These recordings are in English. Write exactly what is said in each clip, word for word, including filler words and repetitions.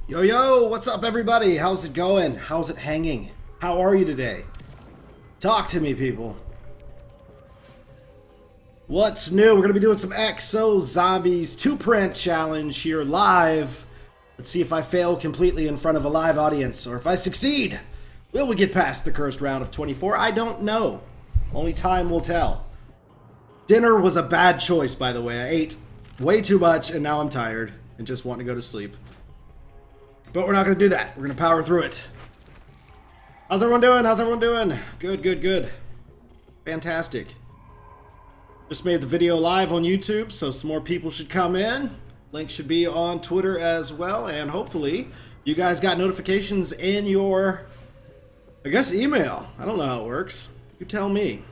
Yo, yo, what's up, everybody? How's it going? How's it hanging? How are you today? Talk to me, people. What's new? We're going to be doing some Exo Zombies two-print challenge here live. Let's see if I fail completely in front of a live audience, or if I succeed. Will we get past the cursed round of twenty-four? I don't know. Only time will tell. Dinner was a bad choice, by the way. I ate way too much, and now I'm tired and just want to go to sleep. But we're not going to do that. We're going to power through it. How's everyone doing? How's everyone doing? Good, good, good. Fantastic. Just made the video live on YouTube, so some more people should come in. Link should be on Twitter as well, and hopefully you guys got notifications in your, I guess, email. I don't know how it works. You tell me.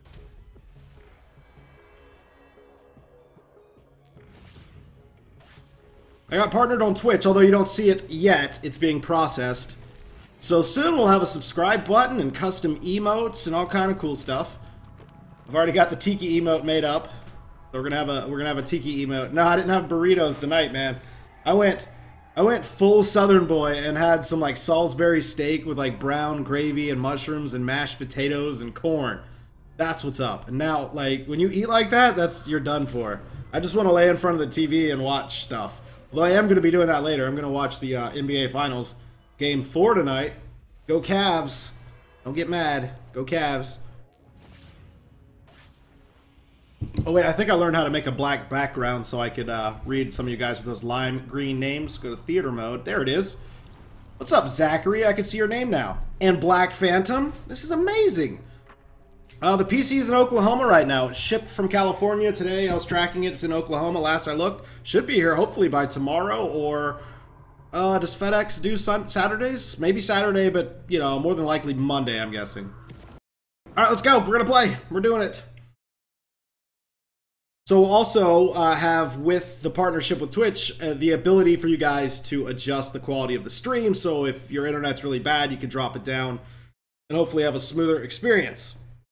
I got partnered on Twitch, although you don't see it yet. It's being processed. So soon we'll have a subscribe button and custom emotes and all kind of cool stuff. I've already got the Tiki emote made up. So we're gonna have a we're gonna have a Tiki emote. No, I didn't have burritos tonight, man. I went I went full Southern boy and had some like Salisbury steak with like brown gravy and mushrooms and mashed potatoes and corn. That's what's up. And now, like, when you eat like that, that's you're done for. I just want to lay in front of the T V and watch stuff. Although I am going to be doing that later. I'm going to watch the uh, N B A Finals. Game four tonight. Go Cavs. Don't get mad. Go Cavs. Oh wait, I think I learned how to make a black background so I could uh, read some of you guys with those lime green names. Go to theater mode. There it is. What's up, Zachary? I can see your name now. And Black Phantom. This is amazing. Uh, the P C is in Oklahoma right now. It's shipped from California today. I was tracking it. It's in Oklahoma last I looked. Should be here hopefully by tomorrow, or uh, does FedEx do sun Saturdays? Maybe Saturday, but, you know, more than likely Monday, I'm guessing. All right, let's go. We're going to play. We're doing it. So we'll also uh, have, with the partnership with Twitch, uh, the ability for you guys to adjust the quality of the stream. So if your internet's really bad, you can drop it down and hopefully have a smoother experience.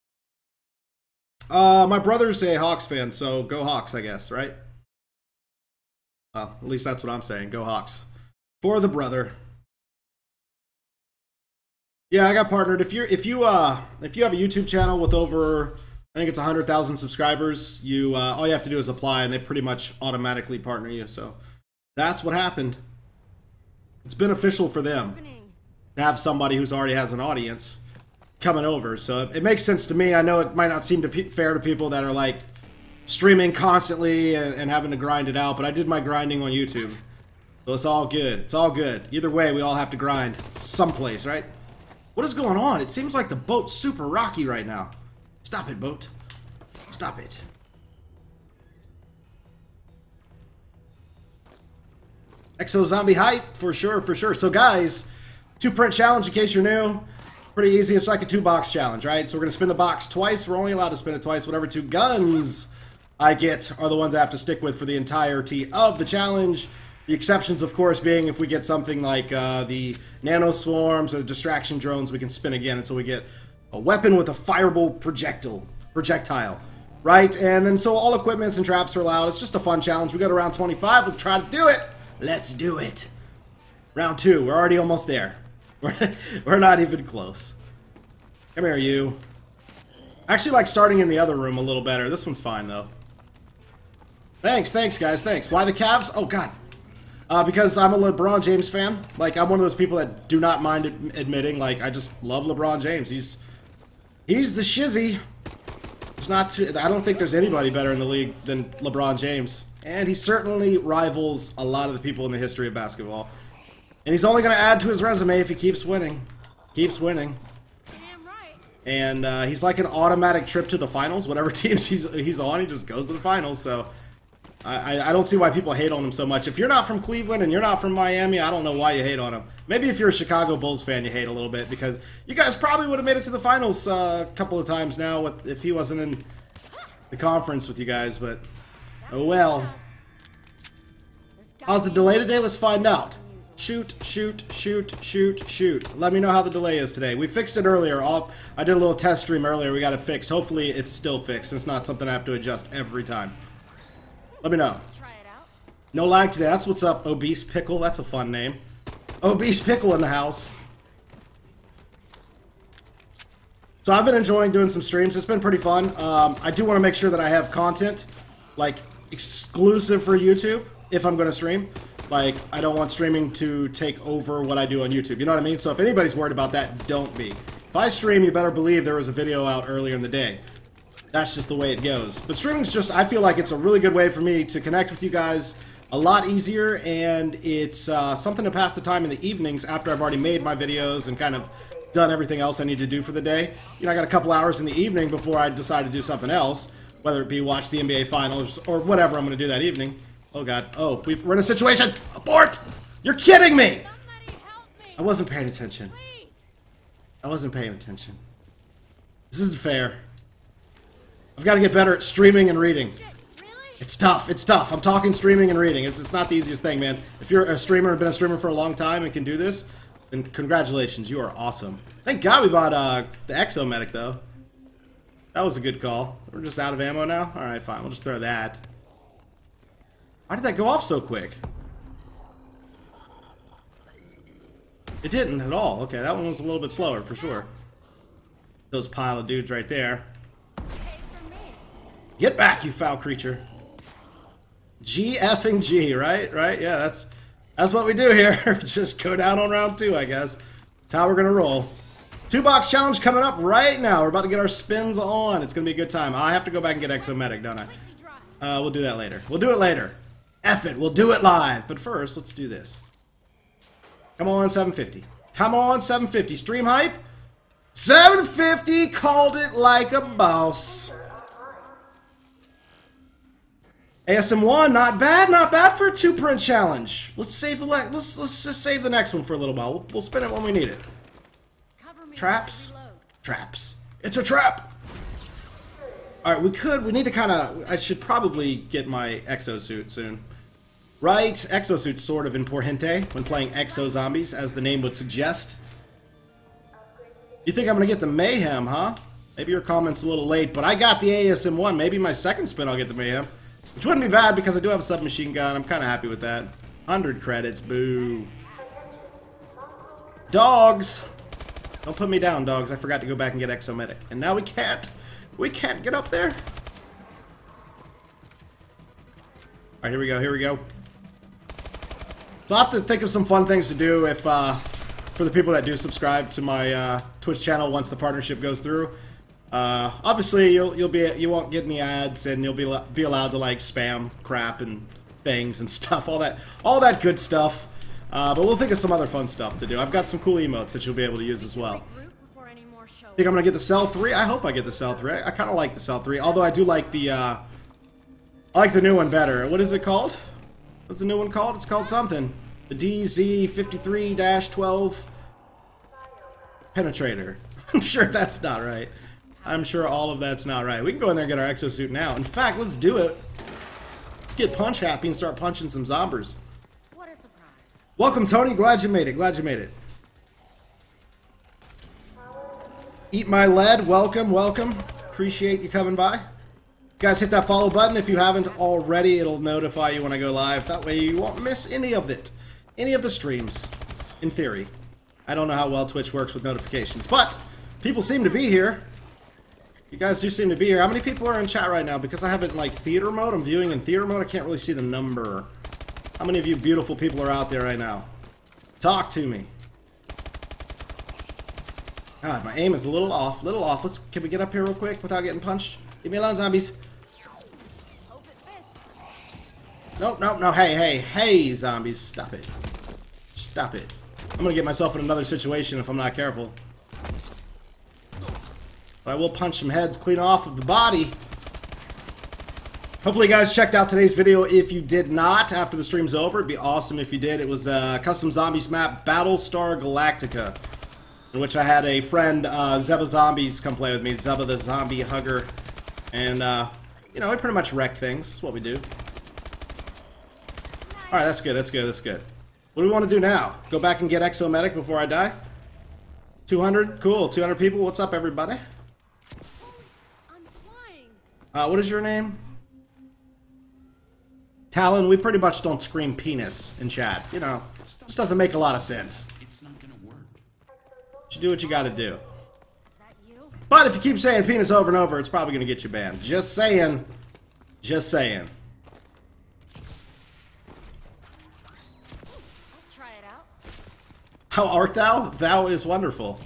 Uh, my brother's a Hawks fan, so go Hawks, I guess, right? Uh, at least that's what I'm saying. Go Hawks. For the brother. Yeah, I got partnered. If you're, if you, uh, if you have a YouTube channel with over, I think it's one hundred thousand subscribers, you, uh, all you have to do is apply, and they pretty much automatically partner you. So that's what happened. It's beneficial for them to have somebody who's already has an audience coming over, so it makes sense to me. I know it might not seem to pe fair to people that are like streaming constantly and, and having to grind it out, but I did my grinding on YouTube, so it's all good. It's all good. Either way, we all have to grind someplace, right? What is going on? It seems like the boat's super rocky right now. Stop it, boat. Stop it. Exo Zombie hype for sure, for sure. So guys, two print challenge in case you're new. Pretty easy. It's like a two-box challenge, right? So we're going to spin the box twice. We're only allowed to spin it twice. Whatever two guns I get are the ones I have to stick with for the entirety of the challenge. The exceptions, of course, being if we get something like uh, the nano swarms or the distraction drones, we can spin again until we get a weapon with a fireable projectile, projectile, right? And then so all equipments and traps are allowed. It's just a fun challenge. We got around twenty-five. Let's try to do it. Let's do it. Round two. We're already almost there. We're not even close. Come here, you. I actually like starting in the other room a little better. This one's fine, though. Thanks, thanks, guys, thanks. Why the Cavs? Oh, God. Uh, because I'm a LeBron James fan. Like, I'm one of those people that do not mind ad admitting, like, I just love LeBron James. He's he's the shizzy. There's not too, I don't think there's anybody better in the league than LeBron James. And he certainly rivals a lot of the people in the history of basketball. And he's only going to add to his resume if he keeps winning. Keeps winning. Damn right. And uh, he's like an automatic trip to the finals. Whatever teams he's he's on, he just goes to the finals. So I, I, I don't see why people hate on him so much. If you're not from Cleveland and you're not from Miami, I don't know why you hate on him. Maybe if you're a Chicago Bulls fan, you hate a little bit. Because you guys probably would have made it to the finals uh, a couple of times now with, if he wasn't in the conference with you guys. But, oh well. How's the delay today? Let's find out. Shoot, shoot, shoot, shoot, shoot. Let me know how the delay is today. We fixed it earlier. I'll, I did a little test stream earlier. We got it fixed. Hopefully it's still fixed. It's not something I have to adjust every time. Let me know. No lag today. That's what's up, Obese Pickle. That's a fun name. Obese Pickle in the house. So I've been enjoying doing some streams. It's been pretty fun. Um, I do want to make sure that I have content, like, exclusive for YouTube if I'm going to stream. Like, I don't want streaming to take over what I do on YouTube. You know what I mean? So if anybody's worried about that, don't be. If I stream, you better believe there was a video out earlier in the day. That's just the way it goes. But streaming's just, I feel like it's a really good way for me to connect with you guys. A lot easier, and it's uh, something to pass the time in the evenings after I've already made my videos and kind of done everything else I need to do for the day. You know, I got a couple hours in the evening before I decide to do something else, whether it be watch the N B A Finals or whatever I'm going to do that evening. Oh, God. Oh, we've, we're in a situation. Abort! You're kidding me! I wasn't paying attention. I wasn't paying attention. This isn't fair. I've got to get better at streaming and reading. It's tough. It's tough. I'm talking streaming and reading. It's, it's not the easiest thing, man. If you're a streamer and been a streamer for a long time and can do this, then congratulations. You are awesome. Thank God we bought uh, the Exomedic, though. That was a good call. We're just out of ammo now? Alright, fine. We'll just throw that. Why did that go off so quick? It didn't at all. Okay, that one was a little bit slower, for sure. Those pile of dudes right there. Get back, you foul creature. G effing G, right? Right? Yeah, that's that's what we do here. Just go down on round two, I guess. That's how we're gonna roll. Two box challenge coming up right now. We're about to get our spins on. It's gonna be a good time. I have to go back and get Exomedic, don't I? Uh, we'll do that later. We'll do it later. F it, we'll do it live. But first, let's do this. Come on, seven fifty. Come on, seven fifty. Stream hype. seven fifty, called it like a boss. A S M one, not bad, not bad for a two print challenge. Let's save the let's let's just save the next one for a little while. We'll, we'll spin it when we need it. Traps, traps. It's a trap. All right, we could. We need to kind of. I should probably get my exosuit soon. Right, exosuit's sort of importante when playing Exo Zombies, as the name would suggest. You think I'm gonna get the Mayhem, huh? Maybe your comment's a little late, but I got the A S M one. Maybe my second spin I'll get the Mayhem. Which wouldn't be bad because I do have a submachine gun. I'm kind of happy with that. one hundred credits. Boo. Dogs. Don't put me down, dogs. I forgot to go back and get Exomedic. And now we can't. We can't get up there. Alright, here we go. Here we go. So I'll have to think of some fun things to do if, uh, for the people that do subscribe to my uh, Twitch channel once the partnership goes through. Uh, obviously, you'll you'll be you won't get any ads, and you'll be be allowed to like spam crap and things and stuff, all that all that good stuff. Uh, but we'll think of some other fun stuff to do. I've got some cool emotes that you'll be able to use as well. Think I'm gonna get the Cell three? I hope I get the Cell three. I, I kind of like the Cell three, although I do like the uh, I like the new one better. What is it called? What's the new one called? It's called something. The D Z fifty-three dash twelve Penetrator. I'm sure that's not right. I'm sure all of that's not right. We can go in there and get our exosuit now. In fact, let's do it. Let's get punch happy and start punching some zombies. What a surprise. Welcome, Tony. Glad you made it. Glad you made it. Eat my lead. Welcome, welcome. Appreciate you coming by. Guys, hit that follow button if you haven't already. It'll notify you when I go live. That way you won't miss any of it. Any of the streams, in theory. I don't know how well Twitch works with notifications, but people seem to be here. You guys do seem to be here. How many people are in chat right now? Because I have it in like theater mode. I'm viewing in theater mode. I can't really see the number. How many of you beautiful people are out there right now? Talk to me. God, my aim is a little off. Little off. Let's. Can we get up here real quick without getting punched? Leave me alone, zombies. Nope, nope, no. Hey, hey, hey, zombies. Stop it. Stop it. I'm gonna get myself in another situation if I'm not careful. But I will punch some heads clean off of the body. Hopefully you guys checked out today's video. If you did not, after the stream's over, it'd be awesome if you did. It was a custom zombies map, Battlestar Galactica, in which I had a friend, uh, Zeba Zombies, come play with me. Zeba the Zombie Hugger. And, uh, you know, we pretty much wreck things. That's what we do. Alright, that's good, that's good, that's good. What do we want to do now? Go back and get Exomedic before I die? two hundred? Cool. two hundred people. What's up, everybody? Uh, what is your name? Talon, we pretty much don't scream penis in chat. You know, just doesn't make a lot of sense. It's not gonna work. You do what you gotta do. But if you keep saying penis over and over, it's probably gonna get you banned. Just saying. Just saying. Try it out. How art thou? Thou is wonderful.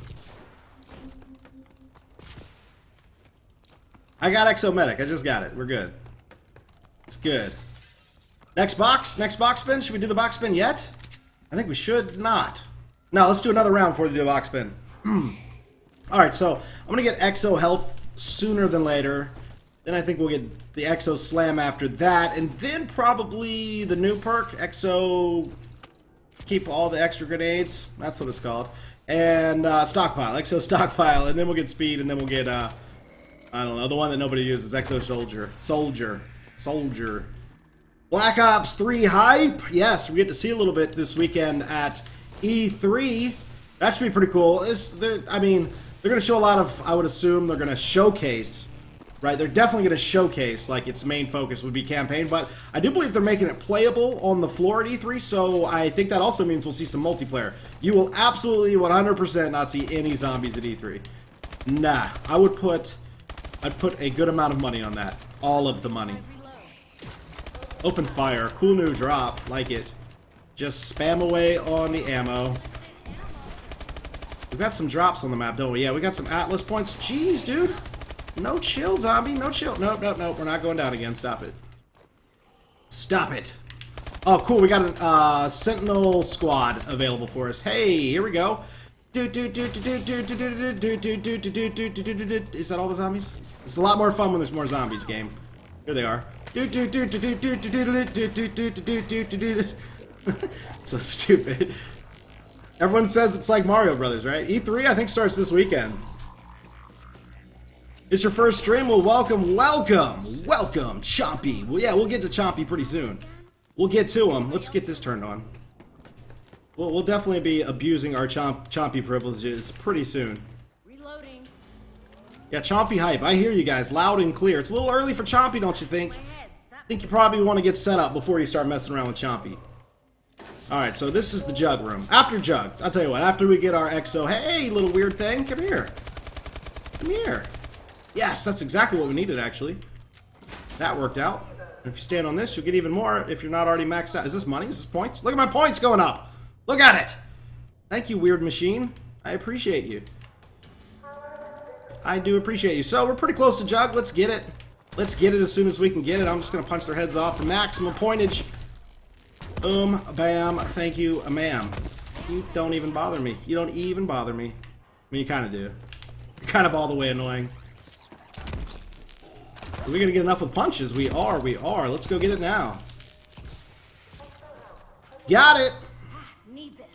I got Exomedic. I just got it. We're good. It's good. Next box? Next box spin? Should we do the box spin yet? I think we should not. No, let's do another round before we do a box spin. Alright, so I'm going to get Exo Health sooner than later. Then I think we'll get the Exo Slam after that. And then probably the new perk, Exo... Keep all the extra grenades. That's what it's called. And uh, Stockpile. Exo Stockpile. And then we'll get Speed. And then we'll get... Uh, I don't know, the one that nobody uses, Exo Soldier. Soldier. Soldier. Black Ops three hype. Yes, we get to see a little bit this weekend at E three. That should be pretty cool. It's, I mean, they're going to show a lot of, I would assume, they're going to showcase, right? They're definitely going to showcase, like, its main focus would be campaign, but I do believe they're making it playable on the floor at E three, so I think that also means we'll see some multiplayer. You will absolutely one hundred percent not see any zombies at E three. Nah, I would put... I'd put a good amount of money on that. All of the money. Open fire. Cool new drop. Like it. Just spam away on the ammo. We've got some drops on the map, don't we? Yeah, we got some Atlas points. Jeez, dude. No chill, zombie. No chill. Nope, nope, nope. We're not going down again. Stop it. Stop it. Oh, cool. We got a uh, Sentinel squad available for us. Hey, here we go. Is that all the zombies? It's a lot more fun when there's more zombies, game. Here they are. So stupid. Everyone says it's like Mario Brothers, right? E three, I think, starts this weekend. It's your first stream? Well, welcome, welcome, welcome, Chompy. Well, yeah, we'll get to Chompy pretty soon. We'll get to him. Let's get this turned on. Well, we'll definitely be abusing our chomp Chompy privileges pretty soon. Reloading. Yeah, Chompy hype. I hear you guys loud and clear. It's a little early for Chompy, don't you think? I think you probably want to get set up before you start messing around with Chompy. Alright, so this is the Jug room. After Jug, I'll tell you what, after we get our Exo... Hey, little weird thing, come here. Come here. Yes, that's exactly what we needed, actually. That worked out. And if you stand on this, you'll get even more if you're not already maxed out. Is this money? Is this points? Look at my points going up! Look at it! Thank you, weird machine. I appreciate you. I do appreciate you. So, we're pretty close to Jug. Let's get it. Let's get it as soon as we can get it. I'm just going to punch their heads off for maximum pointage. Boom, bam, thank you, ma'am. You don't even bother me. You don't even bother me. I mean, you kind of do. You're kind of all the way annoying. Are we going to get enough with punches? We are, we are. Let's go get it now. Got it! Need this.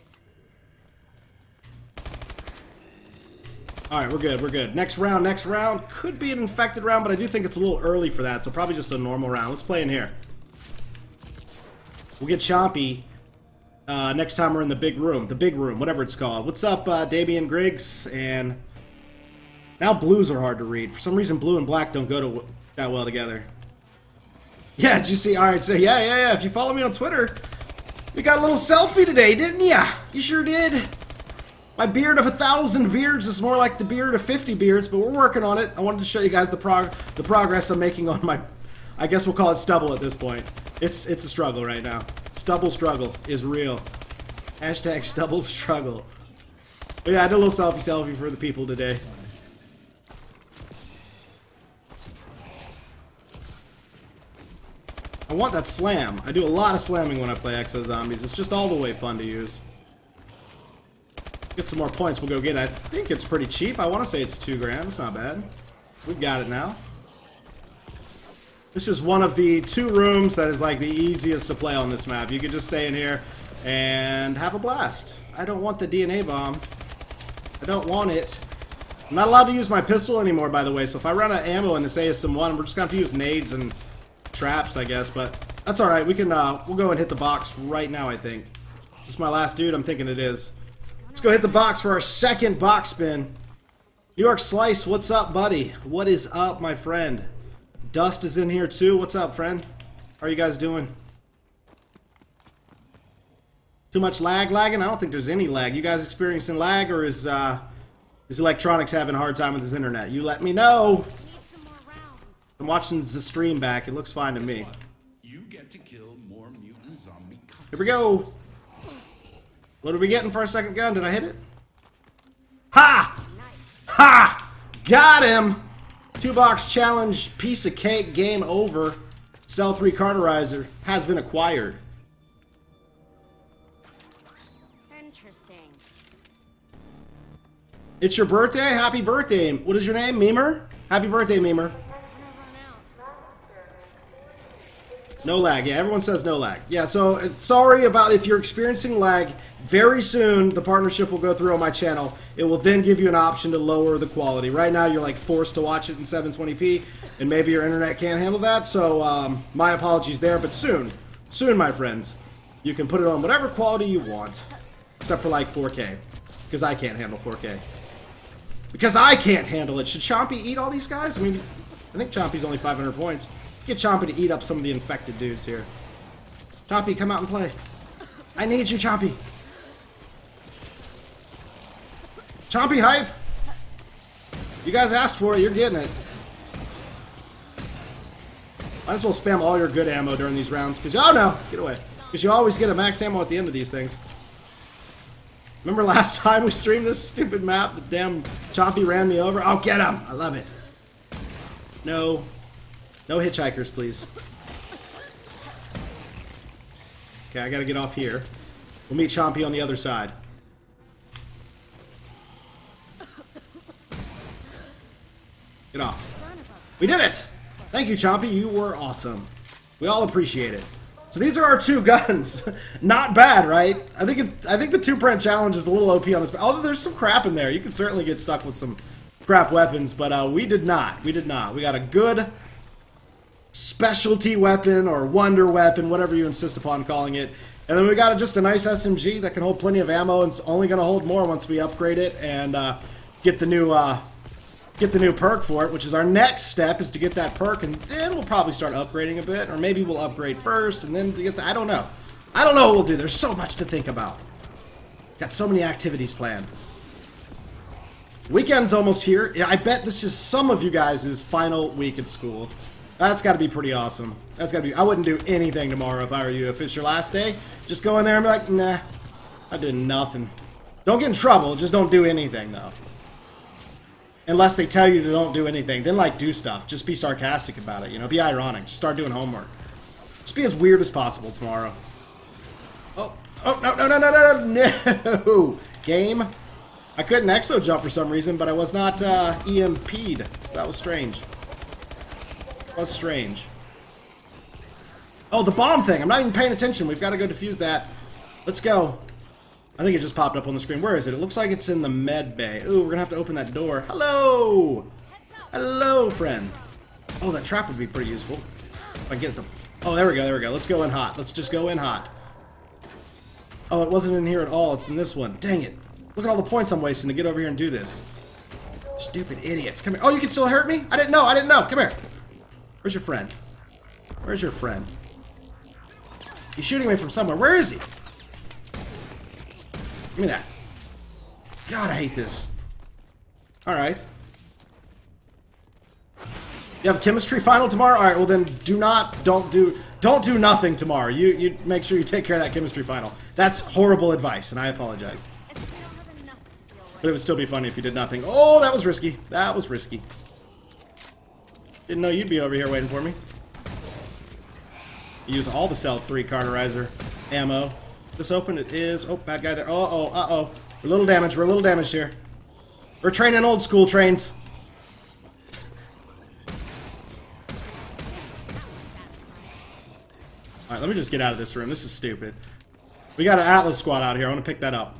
Alright, we're good, we're good. Next round, next round. Could be an infected round, but I do think it's a little early for that, so probably just a normal round. Let's play in here. We'll get Chompy uh, next time we're in the big room. The big room, whatever it's called. What's up, uh, Damian Griggs? And now blues are hard to read. For some reason, blue and black don't go to that well together. Yeah, did you see? Alright, so yeah, yeah, yeah. If you follow me on Twitter, we got a little selfie today, didn't ya? You sure did. My beard of a thousand beards is more like the beard of fifty beards, but we're working on it. I wanted to show you guys the prog the progress I'm making on my, I guess we'll call it stubble at this point. It's it's a struggle right now. Stubble struggle is real. Hashtag stubble struggle. But yeah, I did a little selfie selfie for the people today. I want that slam. I do a lot of slamming when I play Exo Zombies. It's just all the way fun to use. Get some more points, we'll go get it. I think it's pretty cheap. I want to say it's two grand. It's not bad. We've got it now. This is one of the two rooms that is like the easiest to play on this map. You can just stay in here and have a blast. I don't want the D N A bomb. I don't want it. I'm not allowed to use my pistol anymore, by the way, so if I run out of ammo in this A S M one, we're just going to have to use nades and traps, I guess, but that's alright. We can, uh, we'll go and hit the box right now, I think. Is this my last dude? I'm thinking it is. Let's go hit the box for our second box spin. New York Slice, what's up, buddy? What is up, my friend? Dust is in here too. What's up, friend? How are you guys doing? Too much lag lagging? I don't think there's any lag. You guys experiencing lag, or is uh, is Electronics having a hard time with his internet? You let me know. Need some more rounds. I'm watching the stream back. It looks fine to me. You get to kill more mutant zombie cops. Here we go. What are we getting for our second gun? Did I hit it? Ha! Nice. Ha! Got him! Two box challenge, piece of cake, game over. Cell three Carterizer has been acquired. Interesting. It's your birthday? Happy birthday. What is your name? Memer? Happy birthday, Memer. Gonna run out. No lag. Yeah, everyone says no lag. Yeah, so uh, sorry about if you're experiencing lag. Very soon, the partnership will go through on my channel. It will then give you an option to lower the quality. Right now, you're like forced to watch it in seven twenty p, and maybe your internet can't handle that. So um, my apologies there. But soon, soon, my friends, you can put it on whatever quality you want, except for like four K, because I can't handle four K. Because I can't handle it. Should Chompy eat all these guys? I mean, I think Chompy's only five hundred points. Let's get Chompy to eat up some of the infected dudes here. Chompy, come out and play. I need you, Chompy. Chompy hype. You guys asked for it. You're getting it. Might as well spam all your good ammo during these rounds. Because, oh no, get away. Because you always get a max ammo at the end of these things. Remember last time we streamed this stupid map? The damn Chompy ran me over. Oh, get him. I love it. No. No hitchhikers, please. Okay, I gotta get off here. We'll meet Chompy on the other side. Get off. We did it! Thank you, Chompy. You were awesome. We all appreciate it. So these are our two guns. Not bad, right? I think it, I think the two print challenge is a little O P on this. Although there's some crap in there. You can certainly get stuck with some crap weapons, but uh, we did not. We did not. We got a good specialty weapon or wonder weapon, whatever you insist upon calling it. And then we got just a nice S M G that can hold plenty of ammo, and it's only going to hold more once we upgrade it and uh, get the new uh, get the new perk for it, which is our next step, is to get that perk, and then we'll probably start upgrading a bit, or maybe we'll upgrade first and then to get the, I don't know. I don't know what we'll do. There's so much to think about. Got so many activities planned. Weekend's almost here. Yeah, I bet this is some of you guys' final week at school. That's got to be pretty awesome. That's got to be... I wouldn't do anything tomorrow if I were you. If it's your last day, just go in there and be like, nah, I did nothing. Don't get in trouble. Just don't do anything, though. Unless they tell you to don't do anything. Then, like, do stuff. Just be sarcastic about it, you know? Be ironic. Just start doing homework. Just be as weird as possible tomorrow. Oh, oh, no, no, no, no, no, no! Game. I couldn't exo jump for some reason, but I was not uh, E M P'd. So that was strange. That was strange. Oh, the bomb thing. I'm not even paying attention. We've got to go defuse that. Let's go. I think it just popped up on the screen. Where is it? It looks like it's in the med bay. Ooh, we're going to have to open that door. Hello! Hello, friend. Oh, that trap would be pretty useful. If I get the... Oh, there we go, there we go. Let's go in hot. Let's just go in hot. Oh, it wasn't in here at all. It's in this one. Dang it. Look at all the points I'm wasting to get over here and do this. Stupid idiots. Come here. Oh, you can still hurt me? I didn't know. I didn't know. Come here. Where's your friend? Where's your friend? He's shooting me from somewhere. Where is he? Give me that. God, I hate this. Alright. You have a chemistry final tomorrow? Alright, well then do not, don't do, don't do nothing tomorrow. You, you make sure you take care of that chemistry final. That's horrible advice, and I apologize. But it would still be funny if you did nothing. Oh, that was risky. That was risky. Didn't know you'd be over here waiting for me. Use all the Cell three Carterizer ammo. This open? It is. Oh, bad guy there. Uh oh, uh oh. We're a little damaged. We're a little damaged here. We're training old school trains. Alright, let me just get out of this room. This is stupid. We got an Atlas squad out here. I want to pick that up.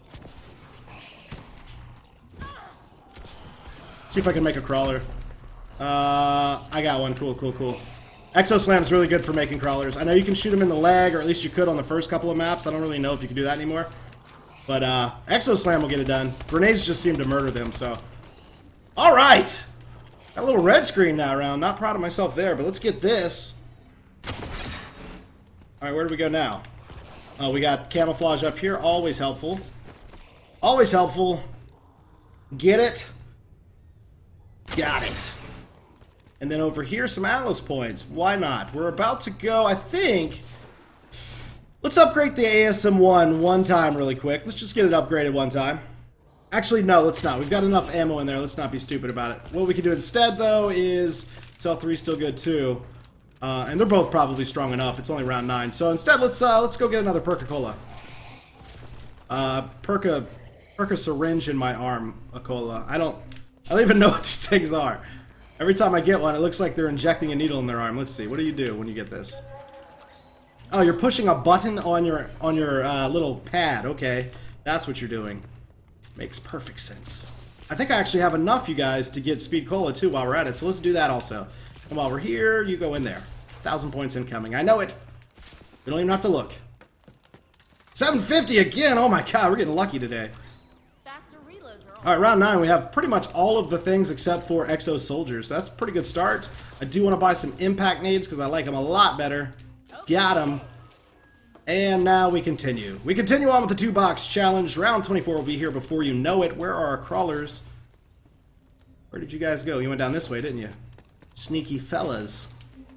See if I can make a crawler. Uh, I got one. Cool, cool, cool. Exoslam is really good for making crawlers. I know you can shoot them in the leg, or at least you could on the first couple of maps. I don't really know if you can do that anymore. But uh, Exoslam will get it done. Grenades just seem to murder them, so... Alright! Got a little red screen now around. Not proud of myself there, but let's get this. Alright, where do we go now? Oh, we got camouflage up here. Always helpful. Always helpful. Get it? Got it. And then over here, some Atlas points. Why not? We're about to go, I think... Let's upgrade the A S M one one time really quick. Let's just get it upgraded one time. Actually, no, let's not. We've got enough ammo in there. Let's not be stupid about it. What we can do instead, though, is... Cell three still good, too. Uh, and they're both probably strong enough. It's only round nine. So instead, let's uh, let's go get another Perca-Cola. Uh, Perca... Perca syringe in my arm, a cola. I don't... I don't even know what these things are. Every time I get one, it looks like they're injecting a needle in their arm. Let's see. What do you do when you get this? Oh, you're pushing a button on your on your uh, little pad. Okay, that's what you're doing. Makes perfect sense. I think I actually have enough, you guys, to get Speed Cola too while we're at it. So let's do that also. And while we're here, you go in there. Thousand points incoming. I know it. You don't even have to look. seven fifty again. Oh my God, we're getting lucky today. Faster reloads are All right, round nine. We have pretty much all of the things except for Exo Soldiers. That's a pretty good start. I do want to buy some impact nades because I like them a lot better. Got him. And now we continue. We continue on with the two-box challenge. Round twenty-four will be here before you know it. Where are our crawlers? Where did you guys go? You went down this way, didn't you? Sneaky fellas.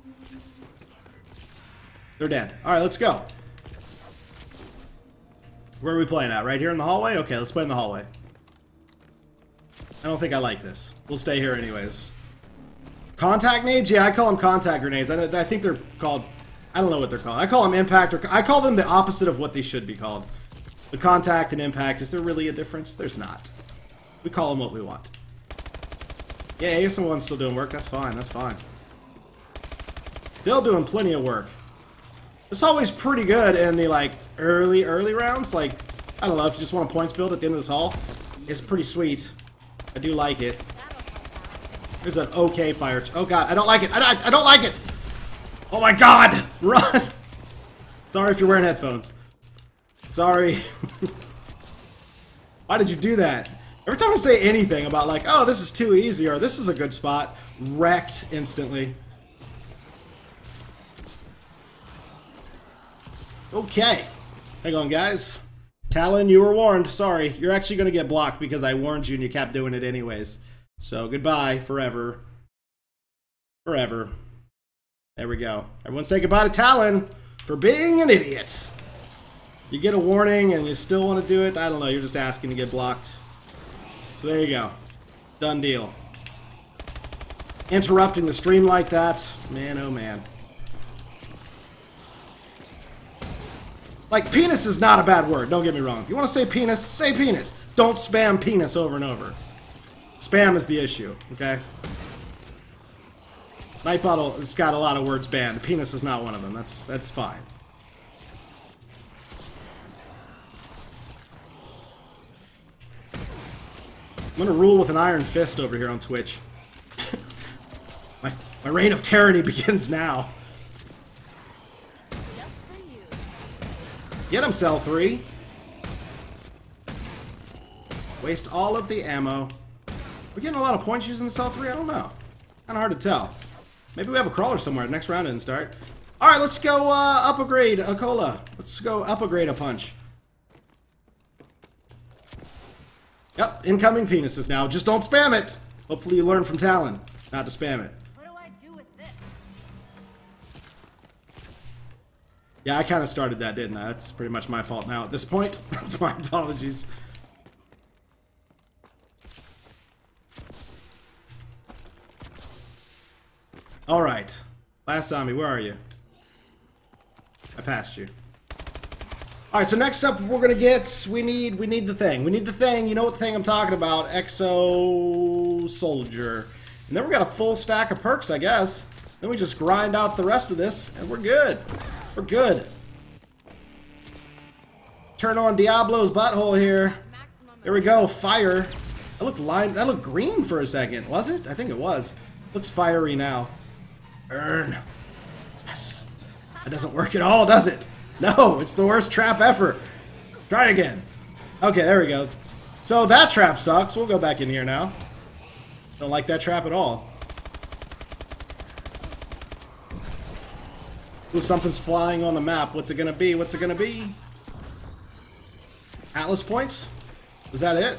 They're dead. All right, let's go. Where are we playing at? Right here in the hallway? Okay, let's play in the hallway. I don't think I like this. We'll stay here anyways. Contact nades? Yeah, I call them contact grenades. I, I think they're called... I don't know what they're called. I call them impact, or I call them the opposite of what they should be called. The contact and impact, is there really a difference? There's not. We call them what we want. Yeah, A S M one's still doing work. That's fine. That's fine. Still doing plenty of work. It's always pretty good in the, like, early, early rounds. Like, I don't know, if you just want a points build at the end of this hall, it's pretty sweet. I do like it. There's an okay fire. Oh, God. I don't like it. I don't, I don't like it. Oh my God! Run! Sorry if you're wearing headphones. Sorry. Why did you do that? Every time I say anything about like, oh, this is too easy or this is a good spot, wrecked instantly. Okay. Hang on, guys. Talon, you were warned. Sorry. You're actually going to get blocked because I warned you and you kept doing it anyways. So, goodbye forever. Forever. There we go. Everyone say goodbye to Talon for being an idiot. You get a warning and you still want to do it. I don't know. You're just asking to get blocked. So there you go. Done deal. Interrupting the stream like that. Man, oh man. Like, penis is not a bad word. Don't get me wrong. If you want to say penis, say penis. Don't spam penis over and over. Spam is the issue, okay? Nightbottle has got a lot of words banned. Penis is not one of them. That's that's fine. I'm gonna rule with an iron fist over here on Twitch. my my reign of tyranny begins now. Get him, Cell three. Waste all of the ammo. We're getting a lot of points using the Cell three. I don't know. Kind of hard to tell. Maybe we have a crawler somewhere. Next round didn't start. Alright, let's go uh, up a grade, a cola. Let's go up a grade, a punch. Yep, incoming penises now. Just don't spam it. Hopefully you learn from Talon not to spam it. What do I do with this? Yeah, I kind of started that, didn't I? That's pretty much my fault now at this point. My apologies. Alright. Last zombie, where are you? I passed you. Alright, so next up we're gonna get we need we need the thing. We need the thing, you know what thing I'm talking about. Exo Soldier. And then we got a full stack of perks, I guess. Then we just grind out the rest of this, and we're good. We're good. Turn on Diablo's butthole here. Here we go, fire. That looked lime that looked green for a second, was it? I think it was. Looks fiery now. Earn. Yes. That doesn't work at all, does it? No, it's the worst trap ever. Try again. Okay, there we go. So that trap sucks. We'll go back in here now. Don't like that trap at all. Ooh, something's flying on the map. What's it gonna be? What's it gonna be? Atlas points? Was that it?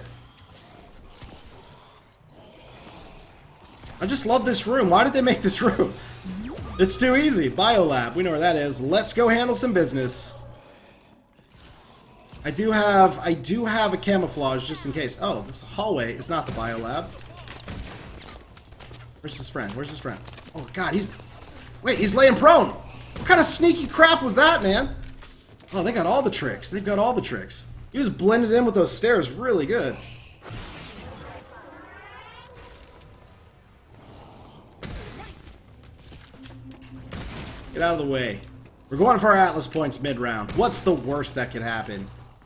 I just love this room. Why did they make this room? It's too easy. Biolab. We know where that is. Let's go handle some business. I do have I do have a camouflage just in case. Oh, this hallway is not the biolab. Where's his friend? Where's his friend? Oh god, he's wait, he's laying prone. What kind of sneaky crap was that, man? Oh, they got all the tricks. They've got all the tricks. He was blended in with those stairs really good. Get out of the way. We're going for our Atlas points mid-round. What's the worst that could happen?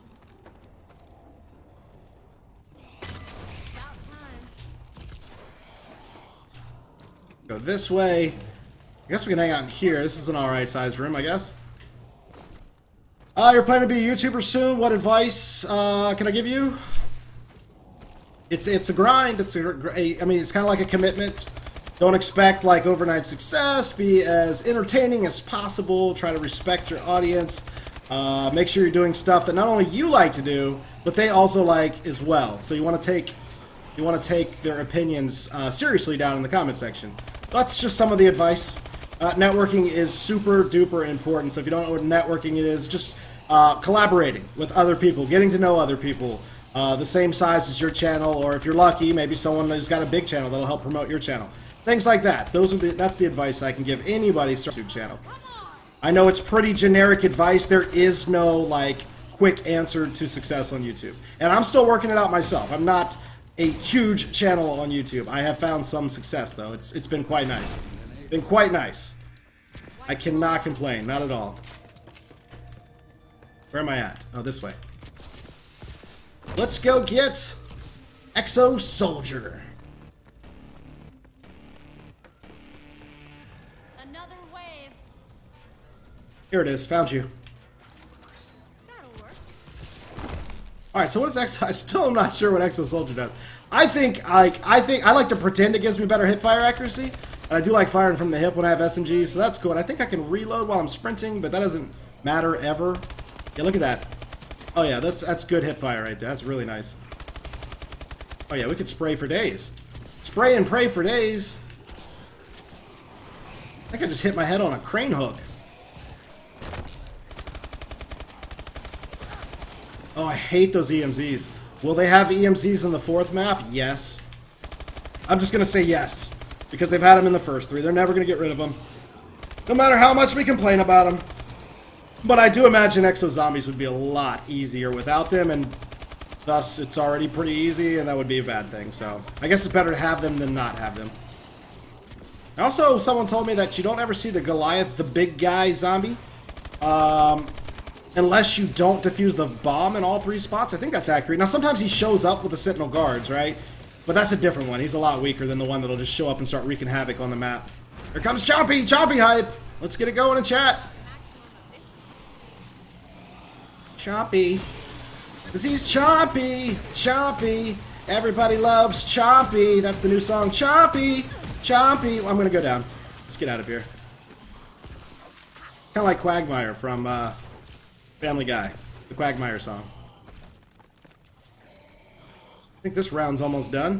Go this way. I guess we can hang out in here. This is an alright sized room, I guess. Uh, you're planning to be a YouTuber soon. What advice uh, can I give you? It's it's a grind. It's a, a I mean, it's kind of like a commitment. Don't expect like overnight success. Be as entertaining as possible. Try to respect your audience. Uh, make sure you're doing stuff that not only you like to do, but they also like as well. So you want to take you want to take their opinions uh, seriously down in the comment section. That's just some of the advice. Uh, networking is super duper important. So if you don't know what networking it is, just uh, collaborating with other people, getting to know other people uh, the same size as your channel, or if you're lucky, maybe someone who's got a big channel that'll help promote your channel. Things like that. Those are the, that's the advice I can give anybody starting a YouTube channel. I know it's pretty generic advice. There is no like quick answer to success on YouTube, and I'm still working it out myself. I'm not a huge channel on YouTube. I have found some success though. It's it's been quite nice. Been quite nice. I cannot complain, not at all. Where am I at? Oh, this way. Let's go get Exo Soldier. Another wave. Here it is. Found you. That'll work. All right. So what is Exo? I still am not sure what Exo Soldier does. I think like I think I like to pretend it gives me better hip fire accuracy. And I do like firing from the hip when I have S M Gs, so that's cool. And I think I can reload while I'm sprinting, but that doesn't matter ever. Yeah, look at that. Oh yeah, that's that's good hip fire right there. That's really nice. Oh yeah, we could spray for days. Spray and pray for days. I think I just hit my head on a crane hook. Oh, I hate those E M Zs. Will they have E M Zs in the fourth map? Yes. I'm just gonna say yes. Because they've had them in the first three. They're never going to get rid of them. No matter how much we complain about them. But I do imagine Exo Zombies would be a lot easier without them. And thus, it's already pretty easy. And that would be a bad thing. So, I guess it's better to have them than not have them. Also, someone told me that you don't ever see the Goliath, the big guy zombie. Um, unless you don't defuse the bomb in all three spots. I think that's accurate. Now, sometimes he shows up with the Sentinel Guards, right? But that's a different one. He's a lot weaker than the one that'll just show up and start wreaking havoc on the map. Here comes Chompy! Chompy hype! Let's get it going in chat. Chompy. Cause he's Chompy! Chompy! Everybody loves Chompy! That's the new song. Chompy! Chompy! Well, I'm gonna go down. Let's get out of here. Kinda like Quagmire from uh, Family Guy. The Quagmire song. I think this round's almost done.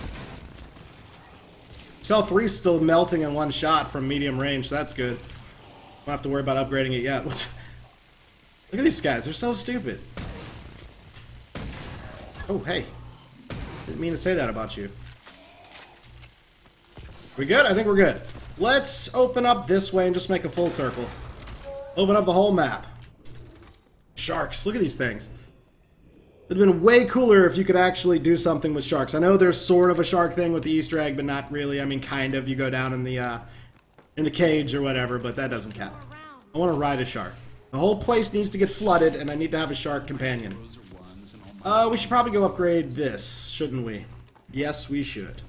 Cell three's still melting in one shot from medium range, so that's good. Don't have to worry about upgrading it yet. What's... Look at these guys, they're so stupid. Oh, hey. Didn't mean to say that about you. We good? I think we're good. Let's open up this way and just make a full circle. Open up the whole map. Sharks, look at these things. It would have been way cooler if you could actually do something with sharks. I know there's sort of a shark thing with the Easter egg, but not really. I mean, kind of. You go down in the uh, in the cage or whatever, but that doesn't count. I want to ride a shark. The whole place needs to get flooded, and I need to have a shark companion. Uh, we should probably go upgrade this, shouldn't we? Yes, we should.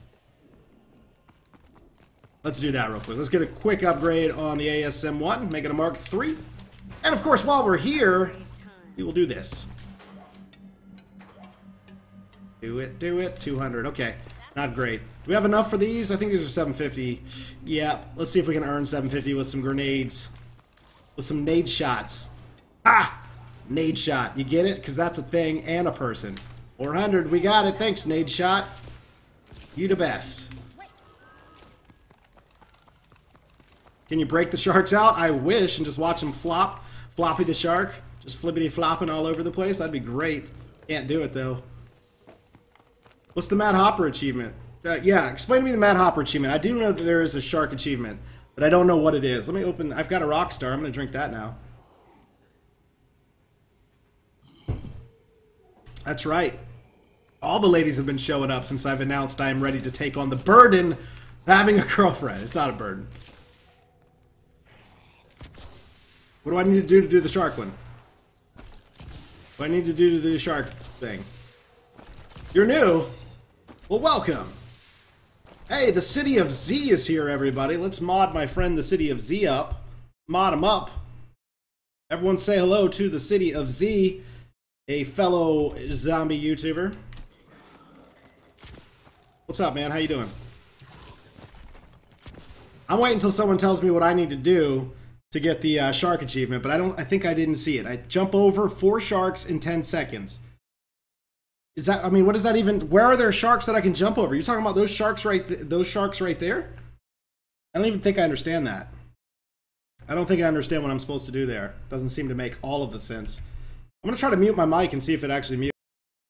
Let's do that real quick. Let's get a quick upgrade on the A S M one, make it a Mark three. And of course, while we're here, we will do this. Do it, do it. two hundred. Okay. Not great. Do we have enough for these? I think these are seven fifty. Yeah. Let's see if we can earn seven fifty with some grenades. With some nade shots. Ah! Nade shot. You get it? Because that's a thing and a person. four hundred. We got it. Thanks, Nade shot. You the best. Can you break the sharks out? I wish, and just watch them flop. Floppy the shark. Just flippity flopping all over the place. That'd be great. Can't do it, though. What's the Mad Hopper achievement? Uh, yeah, explain to me the Mad Hopper achievement. I do know that there is a shark achievement, but I don't know what it is. Let me open... I've got a Rockstar. I'm going to drink that now. That's right. All the ladies have been showing up since I've announced I am ready to take on the burden of having a girlfriend. It's not a burden. What do I need to do to do the shark one? What do I need to do to do the shark thing? You're new? Well, welcome. Hey, the City of Z is here, everybody. Let's mod my friend the City of Z up. Mod him up. Everyone say hello to the City of Z, a fellow zombie YouTuber. What's up, man? How you doing? I'm waiting until someone tells me what I need to do to get the uh, shark achievement, but I don't. I think I didn't see it. I jump over four sharks in ten seconds. Is that? I mean, what does that even? Where are there sharks that I can jump over? You're talking about those sharks right? Th those sharks right there? I don't even think I understand that. I don't think I understand what I'm supposed to do there. Doesn't seem to make all of the sense. I'm gonna try to mute my mic and see if it actually mutes.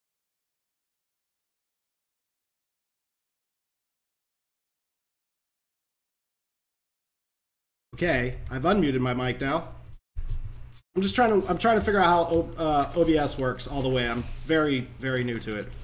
Okay, I've unmuted my mic now. I'm just trying to I'm trying to figure out how o, uh, O B S works all the way. I'm very, very new to it.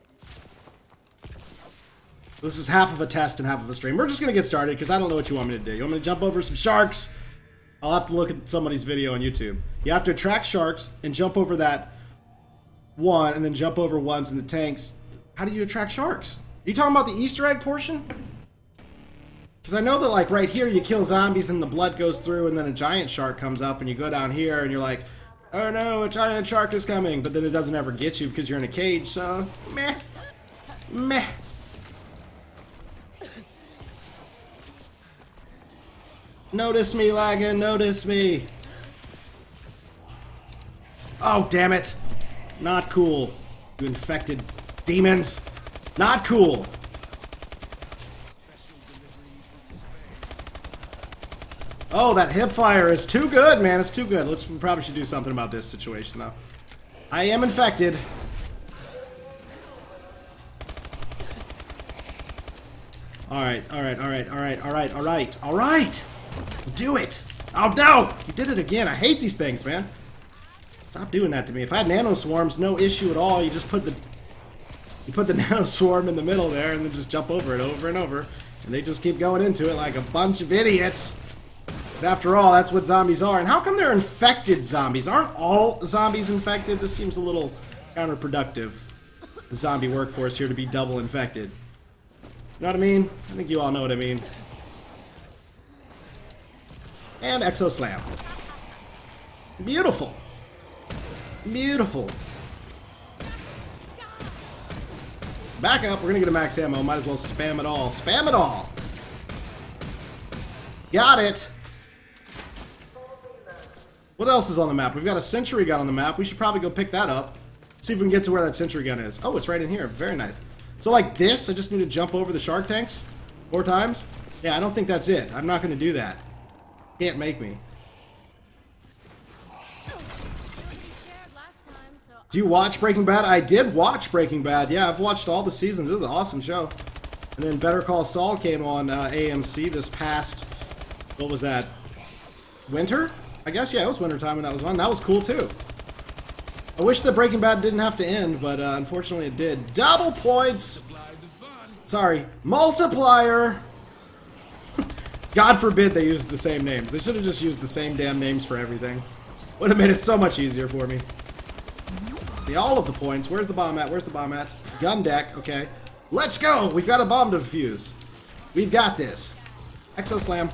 This is half of a test and half of a stream. We're just gonna get started because I don't know what you want me to do. You want me to jump over some sharks? I'll have to look at somebody's video on YouTube. You have to attract sharks and jump over that one and then jump over ones in the tanks. How do you attract sharks? Are you talking about the Easter egg portion? Because I know that, like, right here you kill zombies and the blood goes through and then a giant shark comes up and you go down here and you're like, oh no, a giant shark is coming. But then it doesn't ever get you because you're in a cage, so meh. Meh. Notice me, lagging, notice me. Oh, damn it. Not cool. You infected demons. Not cool. Oh, that hip fire is too good, man. It's too good. Let's we probably should do something about this situation, though. I am infected. Alright, alright, alright, alright, alright, alright, alright! Do it! Oh, no! You did it again. I hate these things, man. Stop doing that to me. If I had nano swarms, no issue at all. You just put the... You put the nano swarm in the middle there and then just jump over it over and over. And they just keep going into it like a bunch of idiots. But after all, that's what zombies are. And how come they're infected zombies? Aren't all zombies infected? This seems a little counterproductive. The zombie workforce here to be double infected. You know what I mean? I think you all know what I mean. And Exo Slam. Beautiful. Beautiful. Back up. We're going to get a max ammo. Might as well spam it all. Spam it all. Got it. What else is on the map? We've got a sentry gun on the map. We should probably go pick that up. See if we can get to where that sentry gun is. Oh, it's right in here. Very nice. So like this, I just need to jump over the shark tanks four times? Yeah, I don't think that's it. I'm not going to do that. Can't make me. Do you watch Breaking Bad? I did watch Breaking Bad. Yeah, I've watched all the seasons. It was an awesome show. And then Better Call Saul came on uh, A M C this past, what was that? Winter? I guess, yeah, it was winter time when that was on. That was cool, too. I wish that Breaking Bad didn't have to end, but uh, unfortunately it did. Double points! Sorry. Multiplier! God forbid they used the same names. They should have just used the same damn names for everything. Would have made it so much easier for me. See, all of the points. Where's the bomb at? Where's the bomb at? Gun deck. Okay. Let's go! We've got a bomb to defuse. We've got this. Exo Slam.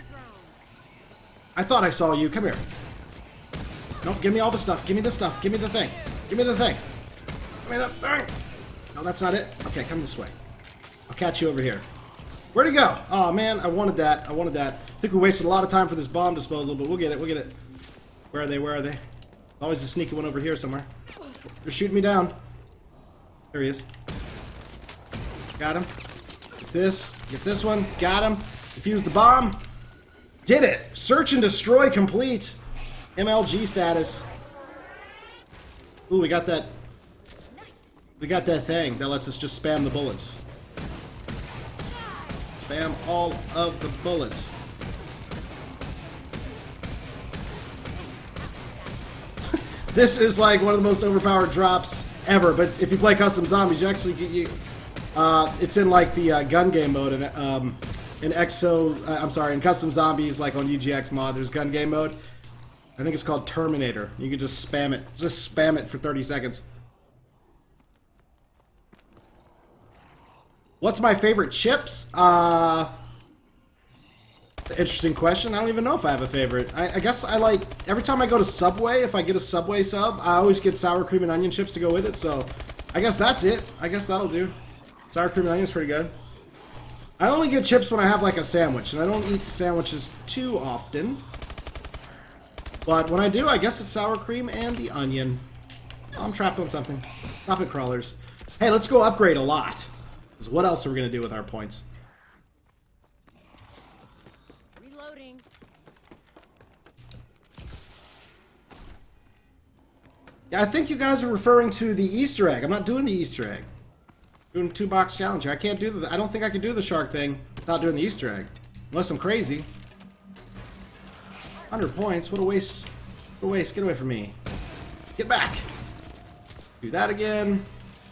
I thought I saw you. Come here. Nope, give me all the stuff. Give me the stuff. Give me the thing. Give me the thing. Give me the thing. No, that's not it. Okay, come this way. I'll catch you over here. Where'd he go? Oh, man, I wanted that. I wanted that. I think we wasted a lot of time for this bomb disposal, but we'll get it. We'll get it. Where are they? Where are they? Always a sneaky one over here somewhere. They're shooting me down. There he is. Got him. Get this. Get this one. Got him. Defuse the bomb. Did it. Search and destroy complete. M L G status. Ooh, we got that. We got that thing that lets us just spam the bullets. Spam all of the bullets. This is like one of the most overpowered drops ever, but if you play custom zombies, you actually get you. Uh, it's in like the uh, gun game mode, and um, in Exo, uh, I'm sorry, in custom zombies, like on U G X mod, there's gun game mode. I think it's called Terminator. You can just spam it, just spam it for thirty seconds. What's my favorite chips? Uh, interesting question. I don't even know if I have a favorite. I, I guess I like, every time I go to Subway, if I get a Subway sub, I always get sour cream and onion chips to go with it, so I guess that's it. I guess that'll do. Sour cream and onion is pretty good. I only get chips when I have like a sandwich, and I don't eat sandwiches too often. But when I do, I guess it's sour cream and the onion. Oh, I'm trapped on something. Stop it, crawlers. Hey, let's go upgrade a lot. Because what else are we going to do with our points? Reloading. Yeah, I think you guys are referring to the Easter egg. I'm not doing the Easter egg. I'm doing two box challenge here. I can't do the. I don't think I can do the shark thing without doing the Easter egg, unless I'm crazy. one hundred points. What a waste. What a waste. Get away from me. Get back. Do that again.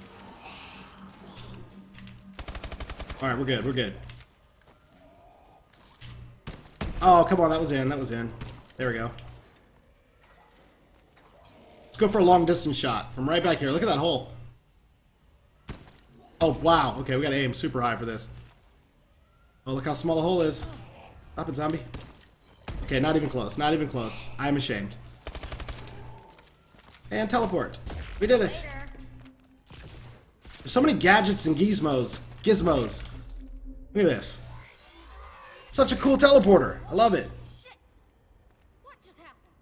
Alright, we're good. We're good. Oh, come on. That was in. That was in. There we go. Let's go for a long distance shot from right back here. Look at that hole. Oh, wow. Okay, we gotta aim super high for this. Oh, look how small the hole is. Stop it, zombie. Okay, not even close. Not even close. I'm ashamed. And teleport. We did it. There's so many gadgets and gizmos. Gizmos. Look at this. Such a cool teleporter. I love it. Shit. What just happened?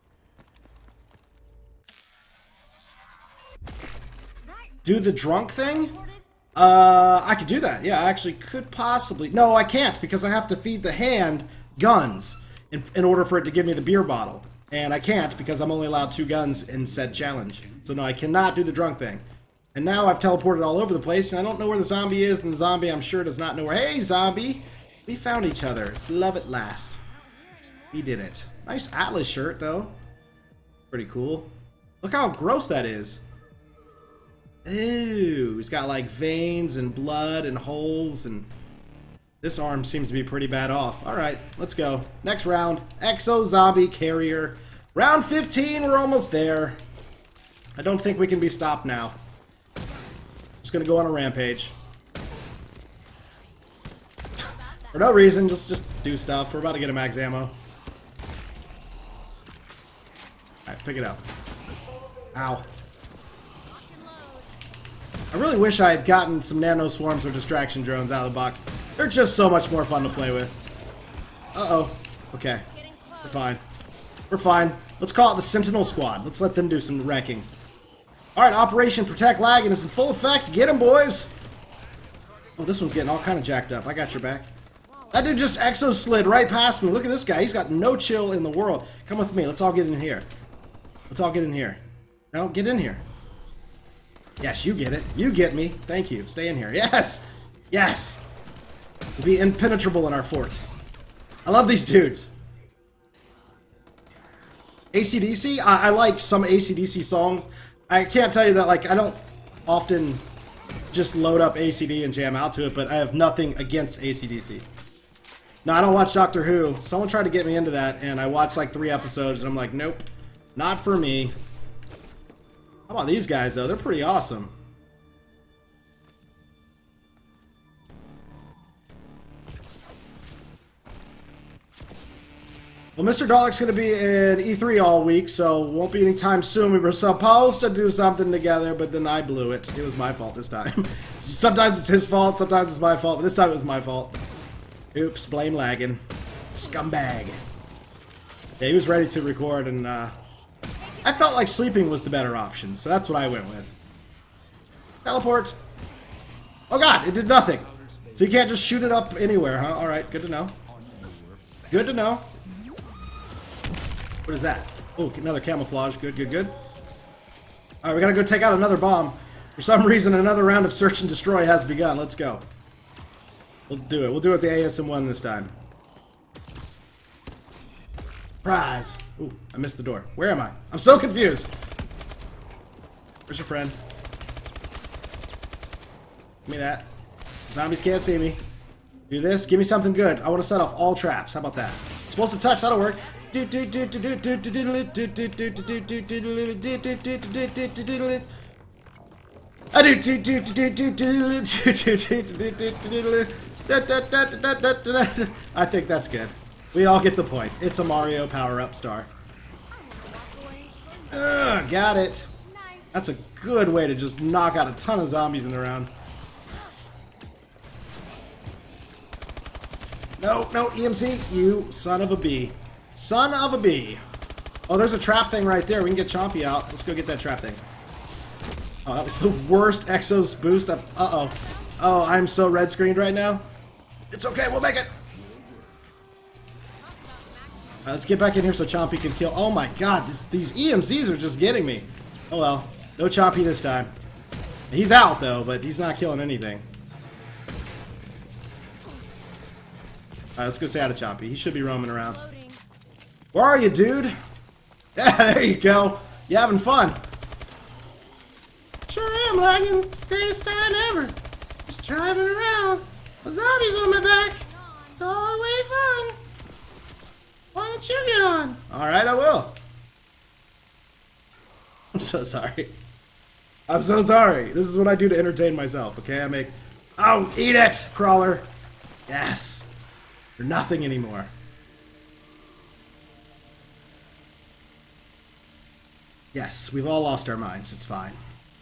That Do the drunk thing? reported? Uh, I could do that. Yeah, I actually could possibly. No, I can't because I have to feed the hand guns in, in order for it to give me the beer bottle. And I can't because I'm only allowed two guns in said challenge. So no, I cannot do the drunk thing. And now I've teleported all over the place, and I don't know where the zombie is, and the zombie, I'm sure, does not know where. Hey, zombie! We found each other. It's love at last. We did it. Nice Atlas shirt, though. Pretty cool. Look how gross that is. Ooh, he's got, like, veins and blood and holes, and this arm seems to be pretty bad off. Alright, let's go. Next round. Exo Zombie Carrier. Round fifteen, we're almost there. I don't think we can be stopped now. Just gonna go on a rampage. For no reason, just just do stuff. We're about to get a max ammo. Alright, pick it up. Ow. I really wish I had gotten some nano swarms or distraction drones out of the box. They're just so much more fun to play with. Uh-oh. Okay. We're fine. We're fine. Let's call it the Sentinel Squad. Let's let them do some wrecking. Alright, Operation Protect Lagging is in full effect. Get him, boys! Oh, this one's getting all kind of jacked up. I got your back. That dude just exo slid right past me. Look at this guy. He's got no chill in the world. Come with me. Let's all get in here. Let's all get in here. No, get in here. Yes, you get it. You get me. Thank you. Stay in here. Yes! Yes! We'll be impenetrable in our fort. I love these dudes. A C D C? I, I like some A C D C songs. I can't tell you that, like, I don't often just load up A C D and jam out to it, but I have nothing against A C D C. No, I don't watch Doctor Who. Someone tried to get me into that, and I watched, like, three episodes, and I'm like, nope. Not for me. How about these guys, though? They're pretty awesome. Well, Mister Dalek's going to be in E three all week, so won't be any time soon. We were supposed to do something together, but then I blew it. It was my fault this time. Sometimes it's his fault, sometimes it's my fault, but this time it was my fault. Oops, blame lagging. Scumbag. Yeah, he was ready to record, and uh, I felt like sleeping was the better option, so that's what I went with. Teleport. Oh god, it did nothing. So you can't just shoot it up anywhere, huh? Alright, good to know. Good to know. What is that? Oh, another camouflage. Good, good, good. Alright, we gotta go take out another bomb. For some reason, another round of search and destroy has begun. Let's go. We'll do it. We'll do it the A S M one this time. Prize. Ooh, I missed the door. Where am I? I'm so confused. Where's your friend? Give me that. Zombies can't see me. Do this. Give me something good. I want to set off all traps. How about that? Explosive touch. That'll work. I think that's good. We all get the point. It's a Mario power-up star. Ugh, got it. That's a good way to just knock out a ton of zombies in the round. No, no, E M C, you son of a bee. Son of a bee. Oh, there's a trap thing right there. We can get Chompy out. Let's go get that trap thing. Oh, that was the worst Exos boost I've... Uh-oh. Oh, I'm so red screened right now. It's okay, we'll make it. Uh, let's get back in here so Chompy can kill... Oh my god, this, these E M Cs are just getting me. Oh well, no Chompy this time. He's out though, but he's not killing anything. Alright, let's go say hi to Chompy. He should be roaming around. Where are you, dude? Yeah, there you go. You having fun? Sure am, lagging. It's the greatest time ever. Just driving around with zombies on my back. It's all the way fun. Why don't you get on? Alright, I will. I'm so sorry. I'm so sorry. This is what I do to entertain myself, okay? I make... Oh, eat it, crawler. Yes. You're nothing anymore. Yes, we've all lost our minds. It's fine.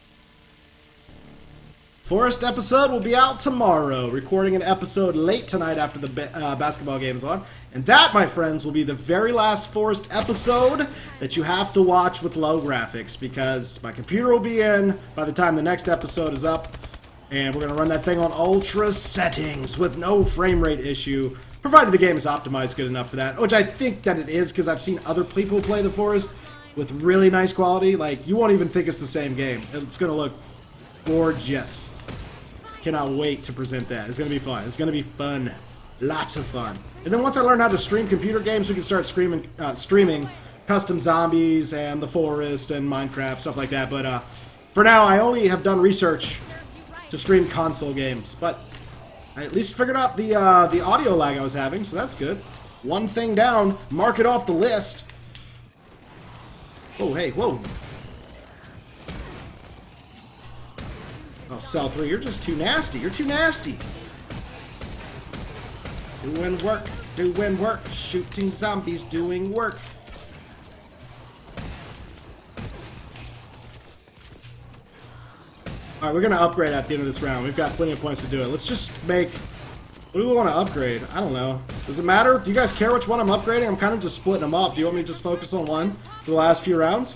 Forest episode will be out tomorrow. Recording an episode late tonight after the ba uh, basketball game is on. And that, my friends, will be the very last Forest episode that you have to watch with low graphics, because my computer will be in by the time the next episode is up. And we're going to run that thing on ultra settings with no frame rate issue, provided the game is optimized good enough for that, which I think that it is, because I've seen other people play The Forest with really nice quality. Like, you won't even think it's the same game. It's going to look gorgeous. Cannot wait to present that. It's going to be fun. It's going to be fun. Lots of fun. And then once I learn how to stream computer games, we can start streaming, uh, streaming custom zombies and The Forest and Minecraft, stuff like that. But uh, for now, I only have done research to stream console games. But I at least figured out the, uh, the audio lag I was having, so that's good. One thing down. Mark it off the list. Oh, hey, whoa. Oh, Cell three, you're just too nasty. You're too nasty. Doing work, doing work. Shooting zombies, doing work. Alright, we're going to upgrade at the end of this round. We've got plenty of points to do it. Let's just make... What do we want to upgrade? I don't know. Does it matter? Do you guys care which one I'm upgrading? I'm kind of just splitting them up. Do you want me to just focus on one for the last few rounds?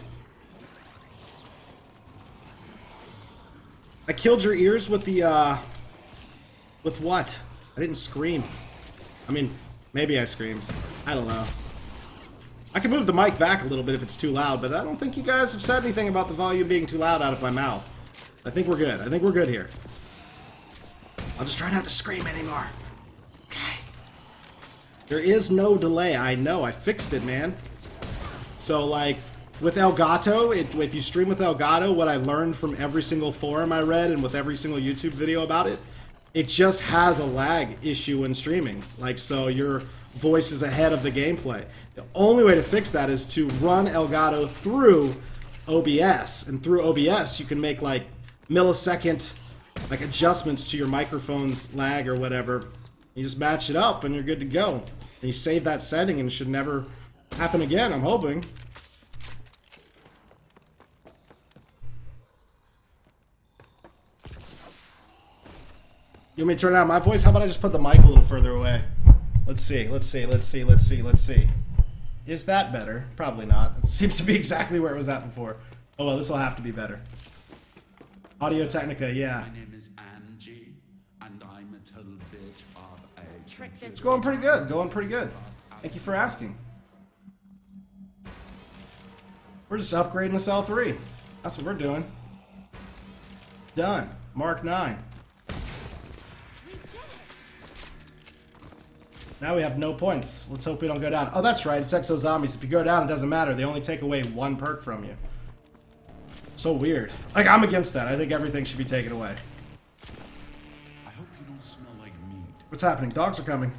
I killed your ears with the, uh... With what? I didn't scream. I mean, maybe I screamed. I don't know. I can move the mic back a little bit if it's too loud, but I don't think you guys have said anything about the volume being too loud out of my mouth. I think we're good. I think we're good here. I'll just try not to scream anymore. Okay. There is no delay. I know. I fixed it, man. So, like, with Elgato, it, if you stream with Elgato, what I've learned from every single forum I read and with every single YouTube video about it, it just has a lag issue when streaming. Like, so your voice is ahead of the gameplay. The only way to fix that is to run Elgato through O B S. And through O B S, you can make, like, millisecond like adjustments to your microphone's lag or whatever. You just match it up and you're good to go. And you save that setting and it should never happen again, I'm hoping. You want me to turn down my voice? How about I just put the mic a little further away? Let's see, let's see, let's see, let's see, let's see. Is that better? Probably not. It seems to be exactly where it was at before. Oh well, this will have to be better. Audio Technica, yeah. My name is Angie, and I'm a total bitch of a Trick this. It's going pretty good. Going pretty good. Thank you for asking. We're just upgrading this L three. That's what we're doing. Done. Mark nine. Now we have no points. Let's hope we don't go down. Oh, that's right. It's Exo Zombies. If you go down, it doesn't matter. They only take away one perk from you. So weird. Like, I'm against that. I think everything should be taken away. I hope you don't smell like meat. What's happening? Dogs are coming.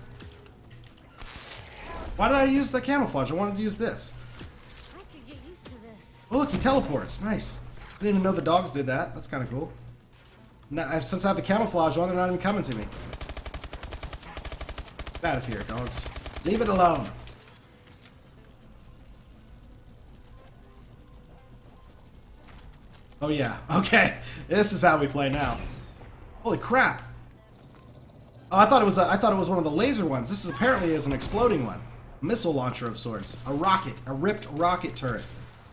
Why did I use the camouflage? I wanted to use this. I could get used to this. Oh, look, he teleports. Nice. I didn't even know the dogs did that. That's kind of cool. Now, since I have the camouflage on, they're not even coming to me. Get out of here, dogs. Leave it alone. Oh yeah. Okay. This is how we play now. Holy crap. Oh, I thought it was a, I thought it was one of the laser ones. This is apparently is an exploding one. A missile launcher of sorts. A rocket. A ripped rocket turret.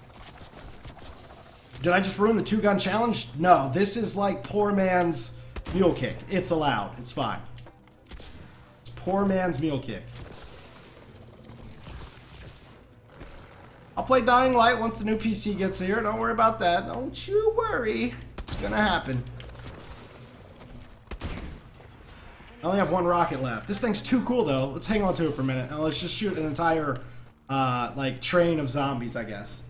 Did I just ruin the two-gun challenge? No, this is like poor man's mule kick. It's allowed. It's fine. It's poor man's mule kick. I'll play Dying Light once the new P C gets here. Don't worry about that. Don't you worry. It's gonna happen. I only have one rocket left. This thing's too cool, though. Let's hang on to it for a minute. And let's just shoot an entire, uh, like, train of zombies, I guess.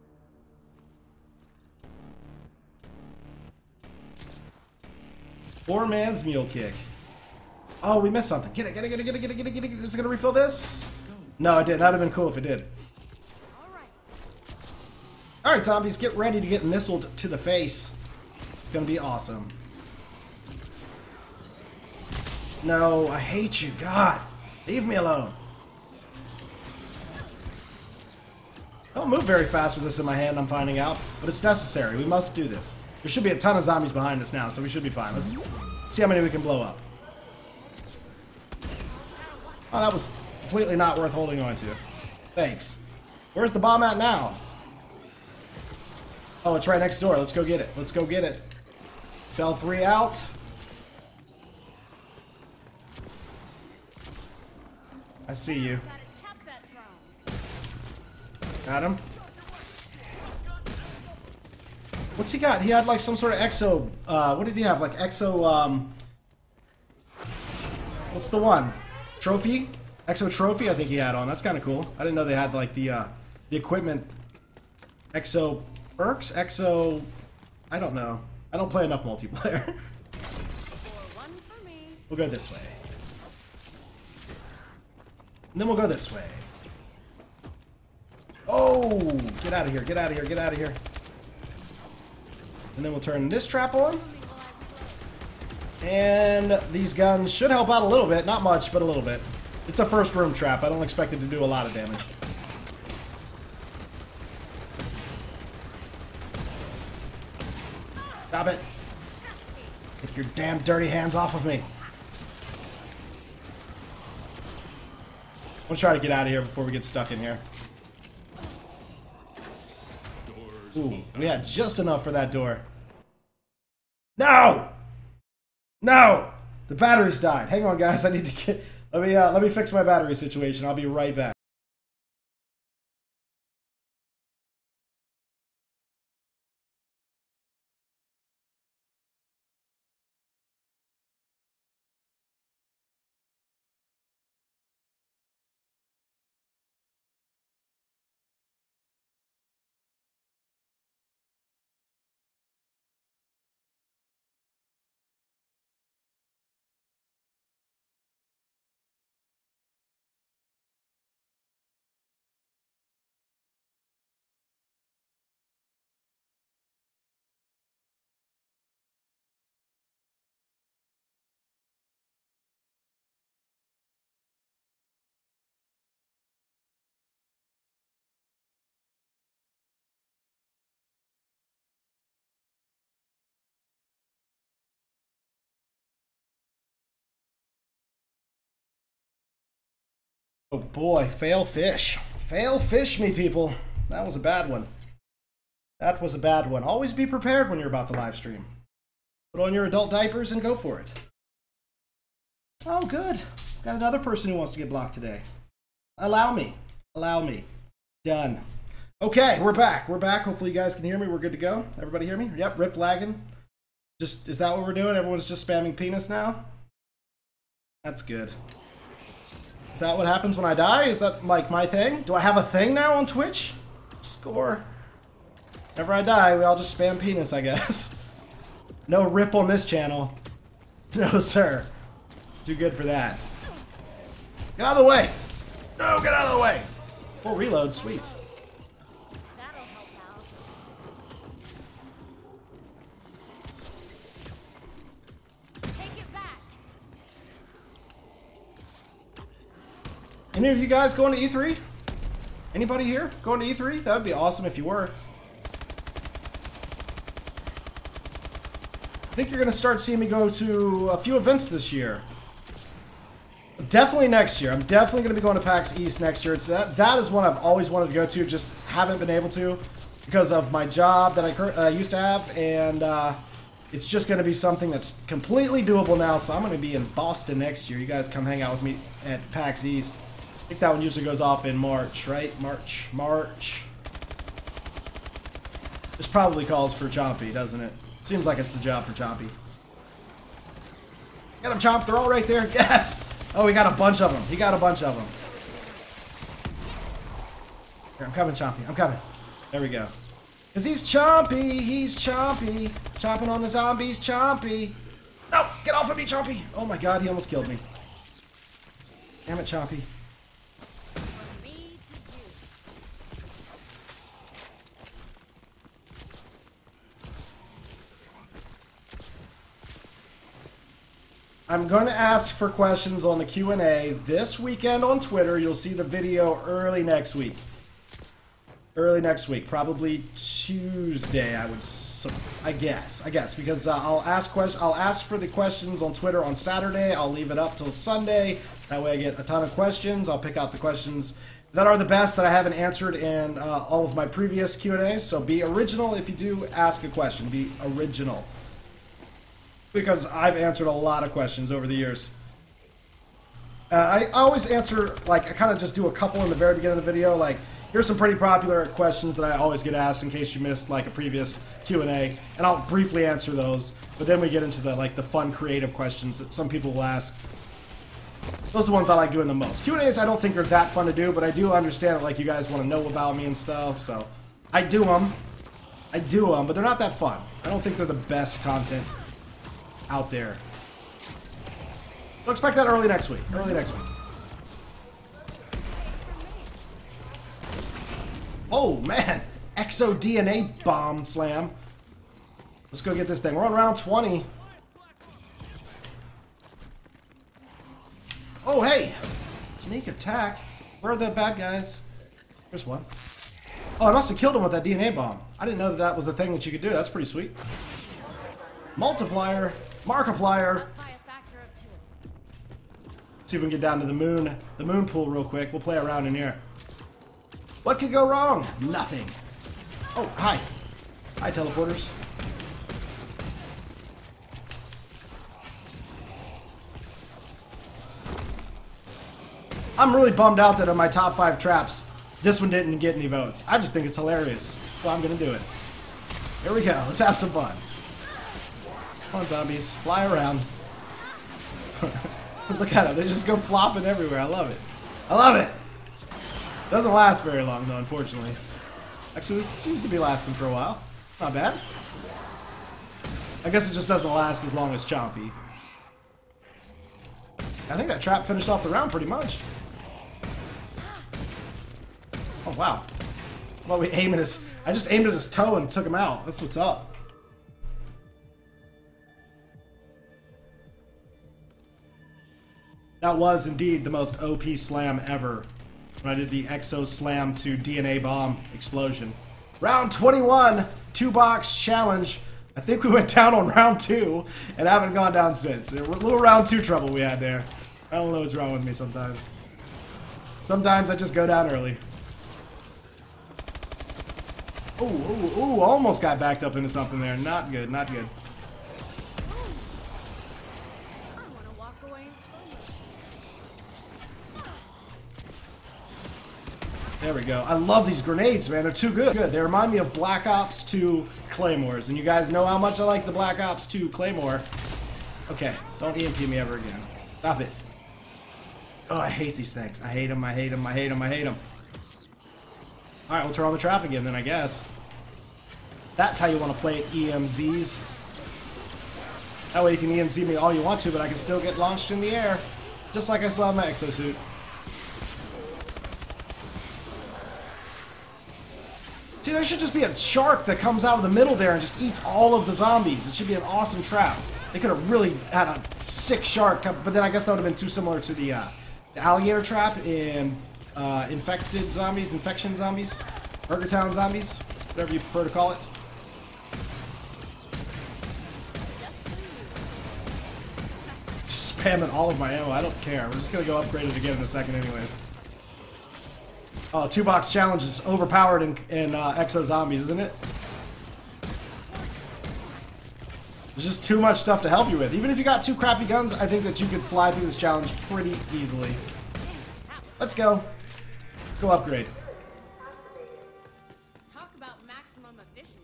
Poor man's mule kick. Oh, we missed something. Get it, get it, get it, get it, get it, get it, get it. Is it gonna refill this? No, it didn't. That'd have been cool if it did. Alright, zombies, get ready to get missiled to the face. It's gonna be awesome. No, I hate you. God, leave me alone. I don't move very fast with this in my hand, I'm finding out. But it's necessary. We must do this. There should be a ton of zombies behind us now, so we should be fine. Let's see how many we can blow up. Oh, that was completely not worth holding on to. Thanks. Where's the bomb at now? Oh, it's right next door. Let's go get it. Let's go get it. Cell three out. I see you. Got him. What's he got? He had like some sort of exo. Uh, what did he have? Like exo. Um, what's the one? Trophy? Exo trophy? I think he had on. That's kind of cool. I didn't know they had like the uh, the equipment. Exo perks. Exo. I don't know. I don't play enough multiplayer. We'll go this way. And then we'll go this way. Oh! Get out of here, get out of here, get out of here. And then we'll turn this trap on. And these guns should help out a little bit. Not much, but a little bit. It's a first room trap. I don't expect it to do a lot of damage. Stop it. Get your damn dirty hands off of me. I'm gonna try to get out of here before we get stuck in here. Ooh, we had just enough for that door. No! No! The batteries died. Hang on, guys. I need to get. Let me uh, let me fix my battery situation. I'll be right back. Oh boy, fail fish. Fail fish me, people. That was a bad one. That was a bad one. Always be prepared when you're about to live stream. Put on your adult diapers and go for it. Oh, good. Got another person who wants to get blocked today. Allow me. Allow me. Done. Okay, we're back. We're back. Hopefully you guys can hear me. We're good to go. Everybody hear me? Yep, rip lagging. Just, is that what we're doing? Everyone's just spamming penis now? That's good. Is that what happens when I die? Is that like my thing? Do I have a thing now on Twitch? Score. Whenever I die, we all just spam penis, I guess. No rip on this channel. No, sir. Too good for that. Get out of the way. No, get out of the way. Full reload, sweet. That'll help out. Take it back. Any of you guys going to E three? Anybody here going to E three? That would be awesome if you were. I think you're going to start seeing me go to a few events this year. Definitely next year. I'm definitely going to be going to PAX East next year. It's that, that is one I've always wanted to go to, just haven't been able to because of my job that I uh, used to have, and uh, it's just going to be something that's completely doable now, so I'm going to be in Boston next year. You guys come hang out with me at PAX East. I think that one usually goes off in March, right? March. March. This probably calls for Chompy, doesn't it? Seems like it's the job for Chompy. Get him, Chomp. They're all right there. Yes! Oh, we got a bunch of them. He got a bunch of them. Here, I'm coming, Chompy. I'm coming. There we go. Because he's Chompy. He's Chompy. Chomping on the zombies. Chompy. No! Get off of me, Chompy! Oh my god, he almost killed me. Damn it, Chompy. From me to you. I'm going to ask for questions on the Q and A this weekend on Twitter. You'll see the video early next week. Early next week, probably Tuesday, I would, I guess, I guess, because uh, I'll ask questions. I'll ask for the questions on Twitter on Saturday. I'll leave it up till Sunday. That way, I get a ton of questions. I'll pick out the questions that are the best that I haven't answered in uh, all of my previous Q and A's. So be original if you do ask a question. Be original. Because I've answered a lot of questions over the years. Uh, I always answer, like, I kind of just do a couple in the very beginning of the video. Like, here's some pretty popular questions that I always get asked in case you missed, like, a previous Q and A. And I'll briefly answer those. But then we get into the, like, the fun, creative questions that some people will ask. Those are the ones I like doing the most. Q and A's I don't think are that fun to do, but I do understand that, like, you guys want to know about me and stuff. So, I do them. I do them, but they're not that fun. I don't think they're the best content out there. So expect that early next week. Early next week. Oh man, Exo D N A bomb slam. Let's go get this thing. We're on round twenty. Oh hey, sneak attack. Where are the bad guys? There's one. Oh, I must have killed him with that D N A bomb. I didn't know that that was the thing that you could do. That's pretty sweet. Multiplier. Markiplier. By a factor of two. See if we can get down to the moon, the moon pool real quick. We'll play around in here. What could go wrong? Nothing. Oh, hi. Hi, teleporters. I'm really bummed out that on my top five traps, this one didn't get any votes. I just think it's hilarious, so I'm going to do it. Here we go. Let's have some fun. Come on, zombies. Fly around. Look at them. They just go flopping everywhere. I love it. I love it. Doesn't last very long, though, unfortunately. Actually, this seems to be lasting for a while. Not bad. I guess it just doesn't last as long as Chompy. I think that trap finished off the round pretty much. Oh, wow. Well, we aim at his... I just aimed at his toe and took him out. That's what's up. That was indeed the most O P slam ever when I did the Exo Slam to D N A Bomb explosion. Round twenty-one, two box challenge. I think we went down on round two and haven't gone down since. A little round two trouble we had there. I don't know what's wrong with me sometimes. Sometimes I just go down early. Ooh, ooh, ooh, almost got backed up into something there. Not good, not good. I want to walk away and slow. There we go. I love these grenades, man. They're too good. Good. They remind me of Black Ops two Claymores. And you guys know how much I like the Black Ops two Claymore. Okay, don't E M P me ever again. Stop it. Oh, I hate these things. I hate them, I hate them, I hate them, I hate them. Alright, we'll turn on the trap again then, I guess. That's how you want to play it, E M Zs. That way you can E M Z me all you want to, but I can still get launched in the air. Just like I still have my exosuit. See, there should just be a shark that comes out of the middle there and just eats all of the zombies. It should be an awesome trap. They could have really had a sick shark, come, but then I guess that would have been too similar to the, uh, the alligator trap in uh, infected zombies, infection zombies, Burger Town zombies, whatever you prefer to call it. Just spamming all of my ammo. I don't care. We're just gonna go upgrade it again in a second, anyways. Oh, two box challenge is overpowered in, in uh, Exo Zombies, isn't it? There's just too much stuff to help you with. Even if you got two crappy guns, I think that you could fly through this challenge pretty easily. Let's go. Let's go upgrade. Talk about maximum efficiency.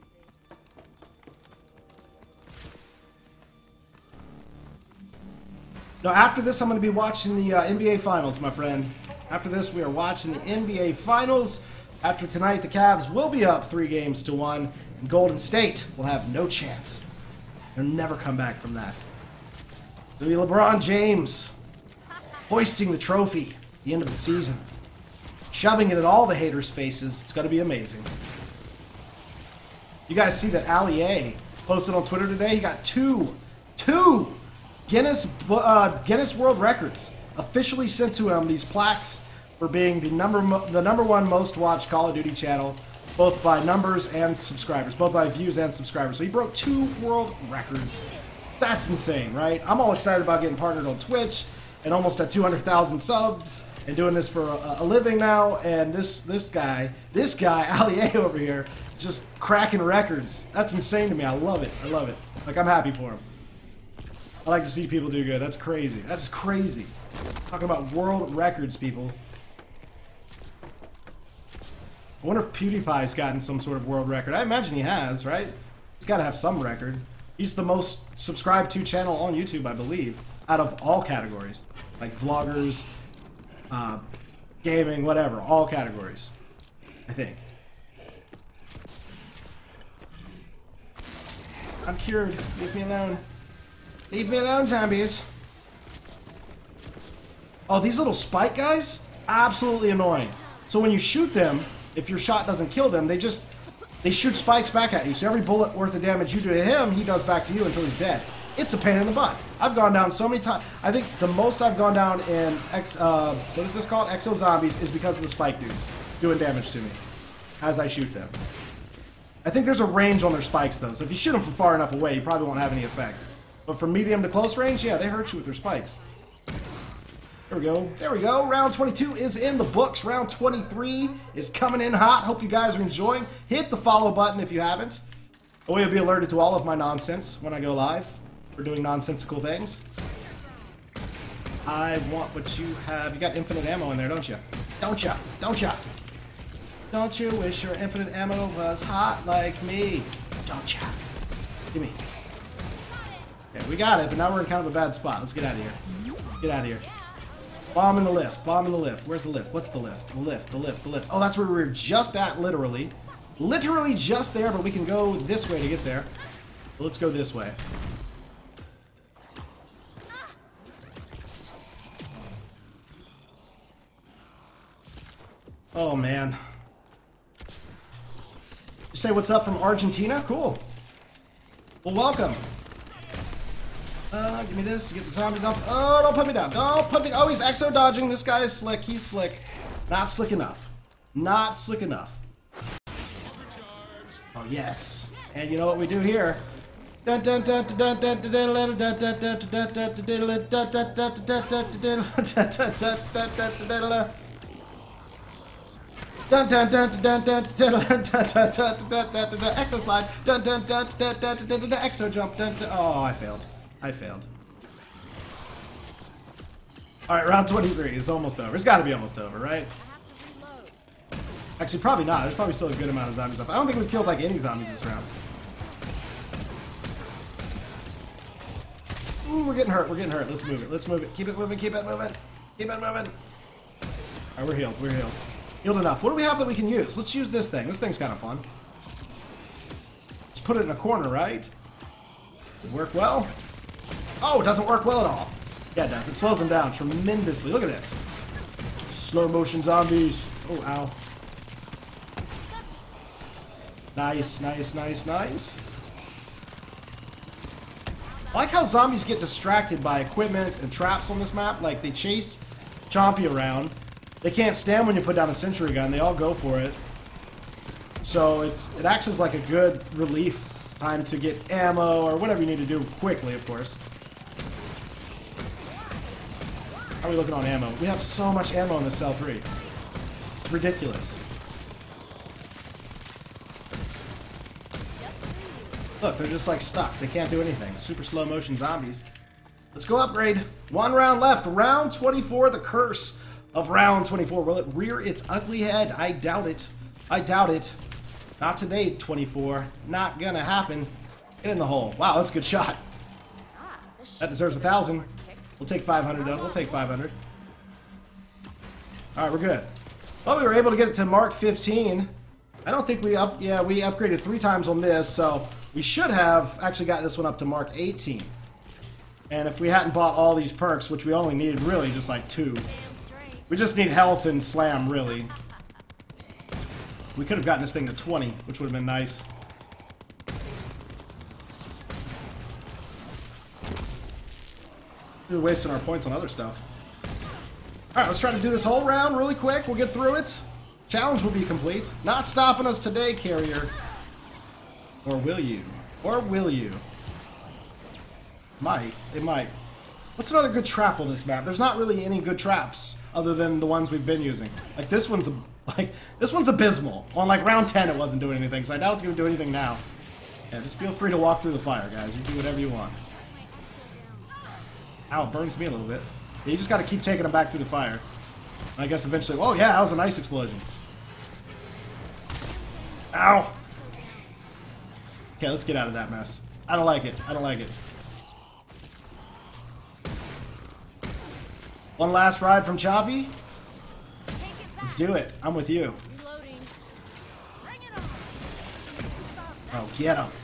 Now, after this, I'm going to be watching the uh, N B A Finals, my friend. After this, we are watching the N B A Finals. After tonight, the Cavs will be up three games to one, and Golden State will have no chance. They'll never come back from that. It'll be LeBron James hoisting the trophy at the end of the season, shoving it at all the haters' faces. It's going to be amazing. You guys see that Ali A posted on Twitter today? He got two, two Guinness uh, Guinness World Records officially sent to him. These plaques for being the number the number one most watched Call of Duty channel, both by numbers and subscribers, both by views and subscribers. So he broke two world records. That's insane, right? I'm all excited about getting partnered on Twitch and almost at two hundred thousand subs and doing this for a, a living now. And this this guy, this guy, Ali A over here, is just cracking records. That's insane to me. I love it. I love it. Like, I'm happy for him. I like to see people do good. That's crazy. That's crazy. Talking about world records, people. I wonder if PewDiePie's gotten some sort of world record. I imagine he has, right? He's got to have some record. He's the most subscribed to channel on YouTube, I believe, out of all categories. Like vloggers, uh, gaming, whatever. All categories, I think. I'm cured. Leave me alone. Leave me alone, zombies. Oh, these little spike guys? Absolutely annoying. So when you shoot them, if your shot doesn't kill them, they just, they shoot spikes back at you. So every bullet worth of damage you do to him, he does back to you until he's dead. It's a pain in the butt. I've gone down so many times. I think the most I've gone down in, X, uh, what is this called? Exo Zombies is because of the spike dudes doing damage to me as I shoot them. I think there's a range on their spikes, though. So if you shoot them from far enough away, you probably won't have any effect. But from medium to close range, yeah, they hurt you with their spikes. There we go. There we go. Round twenty-two is in the books. Round twenty-three is coming in hot. Hope you guys are enjoying. Hit the follow button if you haven't. That way you'll be alerted to all of my nonsense when I go live. We're doing nonsensical things. I want what you have. You got infinite ammo in there, don't you? Don't you? Don't you? Don't you wish your infinite ammo was hot like me? Don't you? Give me. Okay, we got it, but now we're in kind of a bad spot. Let's get out of here. Get out of here. Bomb in the lift. Bomb in the lift. Where's the lift? What's the lift? The lift. The lift. The lift. Oh, that's where we were just at, literally. Literally just there, but we can go this way to get there. So let's go this way. Oh, man. You say what's up from Argentina? Cool. Well, welcome. Uh, give me this to get the zombies off. Oh, don't put me down. Don't put me... Oh, he's exo dodging. This guy is slick. He's slick. Not slick enough. Not slick enough. Oh, yes. And you know what we do here? Dun dun dun dun dun dun dun dun dun dun dun dun dun dun exo slide. Dun dun dun dun dun dun dun dun exo jump. Dun dun. Oh, I failed. I failed. All right, round twenty-three is almost over. It's got to be almost over, right? Actually, probably not. There's probably still a good amount of zombie stuff. I don't think we've killed like any zombies this round. Ooh, we're getting hurt. We're getting hurt. Let's move it. Let's move it. Keep it moving. Keep it moving. Keep it moving. All right, we're healed. We're healed. Healed enough. What do we have that we can use? Let's use this thing. This thing's kind of fun. Just put it in a corner, right? Would work well. Oh, it doesn't work well at all. Yeah, it does. It slows them down tremendously. Look at this. Slow motion zombies. Oh, ow. Nice, nice, nice, nice. I like how zombies get distracted by equipment and traps on this map. Like, they chase Chompy around. They can't stand when you put down a sentry gun. They all go for it. So it's it acts as like a good relief time to get ammo or whatever you need to do quickly, of course. How are we looking on ammo? We have so much ammo in this cell three. It's ridiculous. Look, they're just like stuck. They can't do anything. Super slow motion zombies. Let's go upgrade. One round left. Round twenty-four, the curse of round twenty-four. Will it rear its ugly head? I doubt it. I doubt it. Not today, twenty-four. Not gonna happen. Get in the hole. Wow, that's a good shot. That deserves a thousand. We'll take five hundred though. We'll take five hundred. Alright, we're good. Well, we were able to get it to Mark fifteen. I don't think we up... Yeah, we upgraded three times on this, so we should have actually got this one up to Mark eighteen. And if we hadn't bought all these perks, which we only needed really just like two. We just need health and slam, really. We could have gotten this thing to twenty, which would have been nice. We're wasting our points on other stuff. Alright, let's try to do this whole round really quick. We'll get through it. Challenge will be complete. Not stopping us today, Carrier. Or will you? Or will you? Might. It might. What's another good trap on this map? There's not really any good traps other than the ones we've been using. Like this one's a, like this one's abysmal. On like round ten it wasn't doing anything, so I doubt it's gonna do anything now. Yeah, just feel free to walk through the fire, guys. You do whatever you want. Ow, it burns me a little bit. Yeah, you just gotta keep taking them back through the fire. I guess eventually, oh yeah, that was a nice explosion. Ow! Okay, let's get out of that mess. I don't like it. I don't like it. One last ride from Chompy. Let's do it. I'm with you. Oh, get him.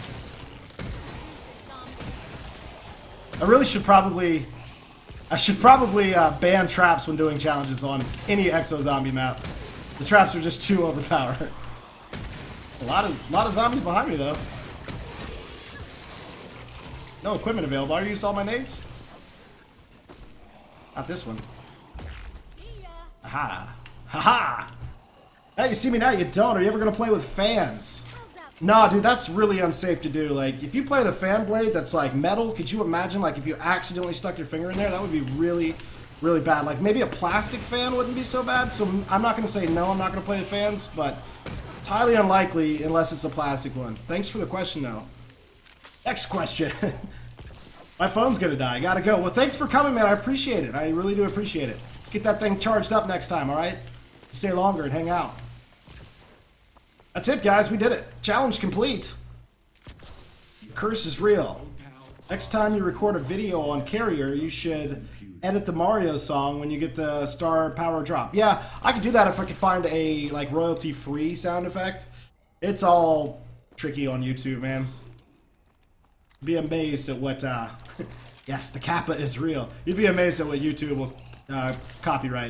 I really should probably... I should probably uh, ban traps when doing challenges on any Exo Zombie map. The traps are just too overpowered. A lot of, lot of zombies behind me, though. No equipment available. I used all my nades? Not this one. Aha. Haha! Hey, you see me now, you don't. Are you ever going to play with fans? Nah, dude, that's really unsafe to do. Like, if you play the fan blade that's, like, metal, could you imagine, like, if you accidentally stuck your finger in there? That would be really, really bad. Like, maybe a plastic fan wouldn't be so bad, so I'm not going to say no, I'm not going to play the fans, but it's highly unlikely unless it's a plastic one. Thanks for the question, though. Next question. My phone's going to die. I got to go. Well, thanks for coming, man. I appreciate it. I really do appreciate it. Let's get that thing charged up next time, all right? Stay longer and hang out. That's it, guys. We did it. Challenge complete. Curse is real. Next time you record a video on Carrier, you should edit the Mario song when you get the star power drop. Yeah, I could do that if I could find a like royalty-free sound effect. It's all tricky on YouTube, man. Be amazed at what, uh... yes, the Kappa is real. You'd be amazed at what YouTube will uh, copyright.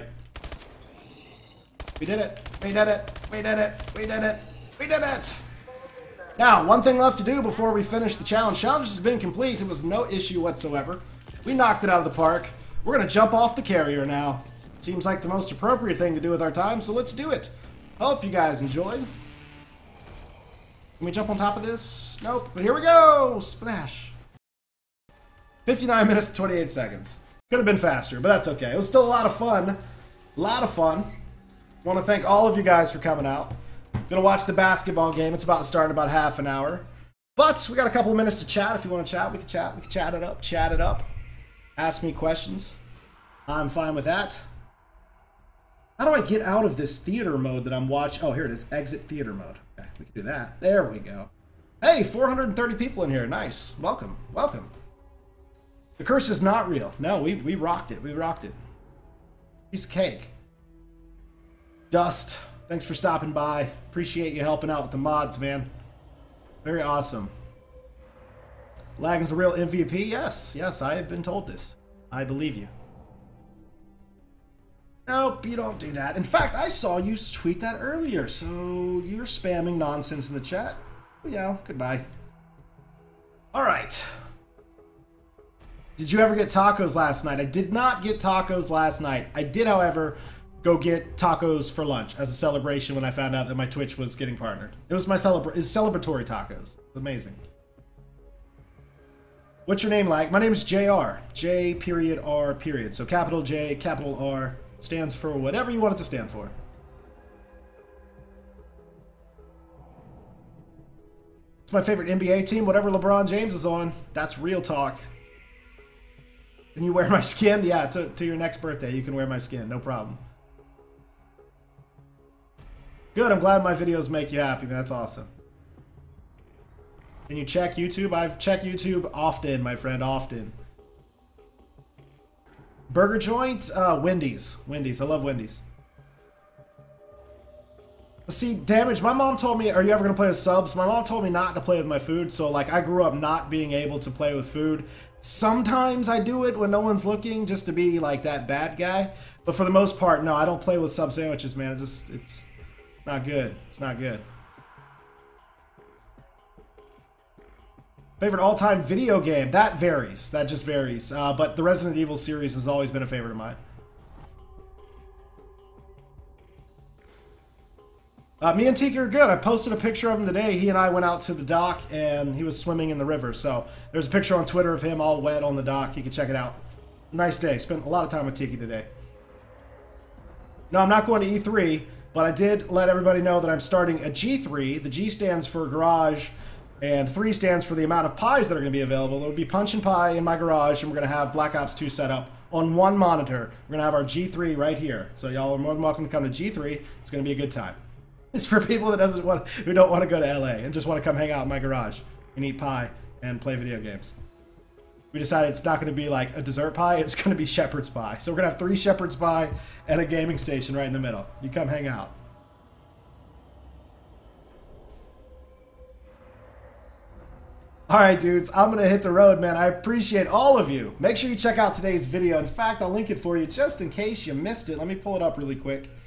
We did it. We did it. We did it. We did it. We did it! Now, one thing left to do before we finish the challenge. Challenge has been complete. It was no issue whatsoever. We knocked it out of the park. We're going to jump off the Carrier now. Seems like the most appropriate thing to do with our time, so let's do it. Hope you guys enjoyed. Can we jump on top of this? Nope. But here we go! Splash. fifty-nine minutes and twenty-eight seconds. Could have been faster, but that's okay. It was still a lot of fun. A lot of fun. Want to thank all of you guys for coming out. Gonna watch the basketball game. It's about to start in about half an hour. But we got a couple of minutes to chat. If you want to chat, we can chat. We can chat it up. Chat it up. Ask me questions. I'm fine with that. How do I get out of this theater mode that I'm watching? Oh, here it is. Exit theater mode. Okay, we can do that. There we go. Hey, four hundred thirty people in here. Nice. Welcome. Welcome. The curse is not real. No, we, we rocked it. We rocked it. Piece of cake. Dust. Thanks for stopping by. Appreciate you helping out with the mods, man. Very awesome. Lagging's the real M V P? Yes. Yes, I have been told this. I believe you. Nope, you don't do that. In fact, I saw you tweet that earlier, so you're spamming nonsense in the chat. Yeah, goodbye. All right. Did you ever get tacos last night? I did not get tacos last night. I did, however, go get tacos for lunch as a celebration when I found out that my Twitch was getting partnered. It was my celebra it's celebratory tacos. It's amazing. What's your name like? My name is J R. J period R period. So capital J, capital R stands for whatever you want it to stand for. It's my favorite N B A team. Whatever LeBron James is on, that's real talk. Can you wear my skin? Yeah, to, to your next birthday, you can wear my skin. No problem. Good, I'm glad my videos make you happy. That's awesome. Can you check YouTube? I've checked YouTube often, my friend, often. Burger joints? Uh, Wendy's. Wendy's. I love Wendy's. See, Damage, my mom told me, are you ever going to play with subs? My mom told me not to play with my food, so like I grew up not being able to play with food. Sometimes I do it when no one's looking just to be like that bad guy. But for the most part, no, I don't play with sub sandwiches, man. It just, it's not good. It's not good. Favorite all-time video game? That varies. That just varies. Uh, but the Resident Evil series has always been a favorite of mine. Uh, me and Tiki are good. I posted a picture of him today. He and I went out to the dock, and he was swimming in the river. So there's a picture on Twitter of him all wet on the dock. You can check it out. Nice day. Spent a lot of time with Tiki today. No, I'm not going to E three, but I did let everybody know that I'm starting a G three. The G stands for garage, and three stands for the amount of pies that are going to be available. There will be Punch and Pie in my garage, and we're going to have Black Ops two set up on one monitor. We're going to have our G three right here. So y'all are more than welcome to come to G three. It's going to be a good time. It's for people that doesn't want, who don't want to go to L A and just want to come hang out in my garage and eat pie and play video games. We decided it's not going to be like a dessert pie. It's going to be shepherd's pie. So we're going to have three shepherd's pie and a gaming station right in the middle. You come hang out. All right, dudes, I'm going to hit the road, man. I appreciate all of you. Make sure you check out today's video. In fact, I'll link it for you just in case you missed it. Let me pull it up really quick.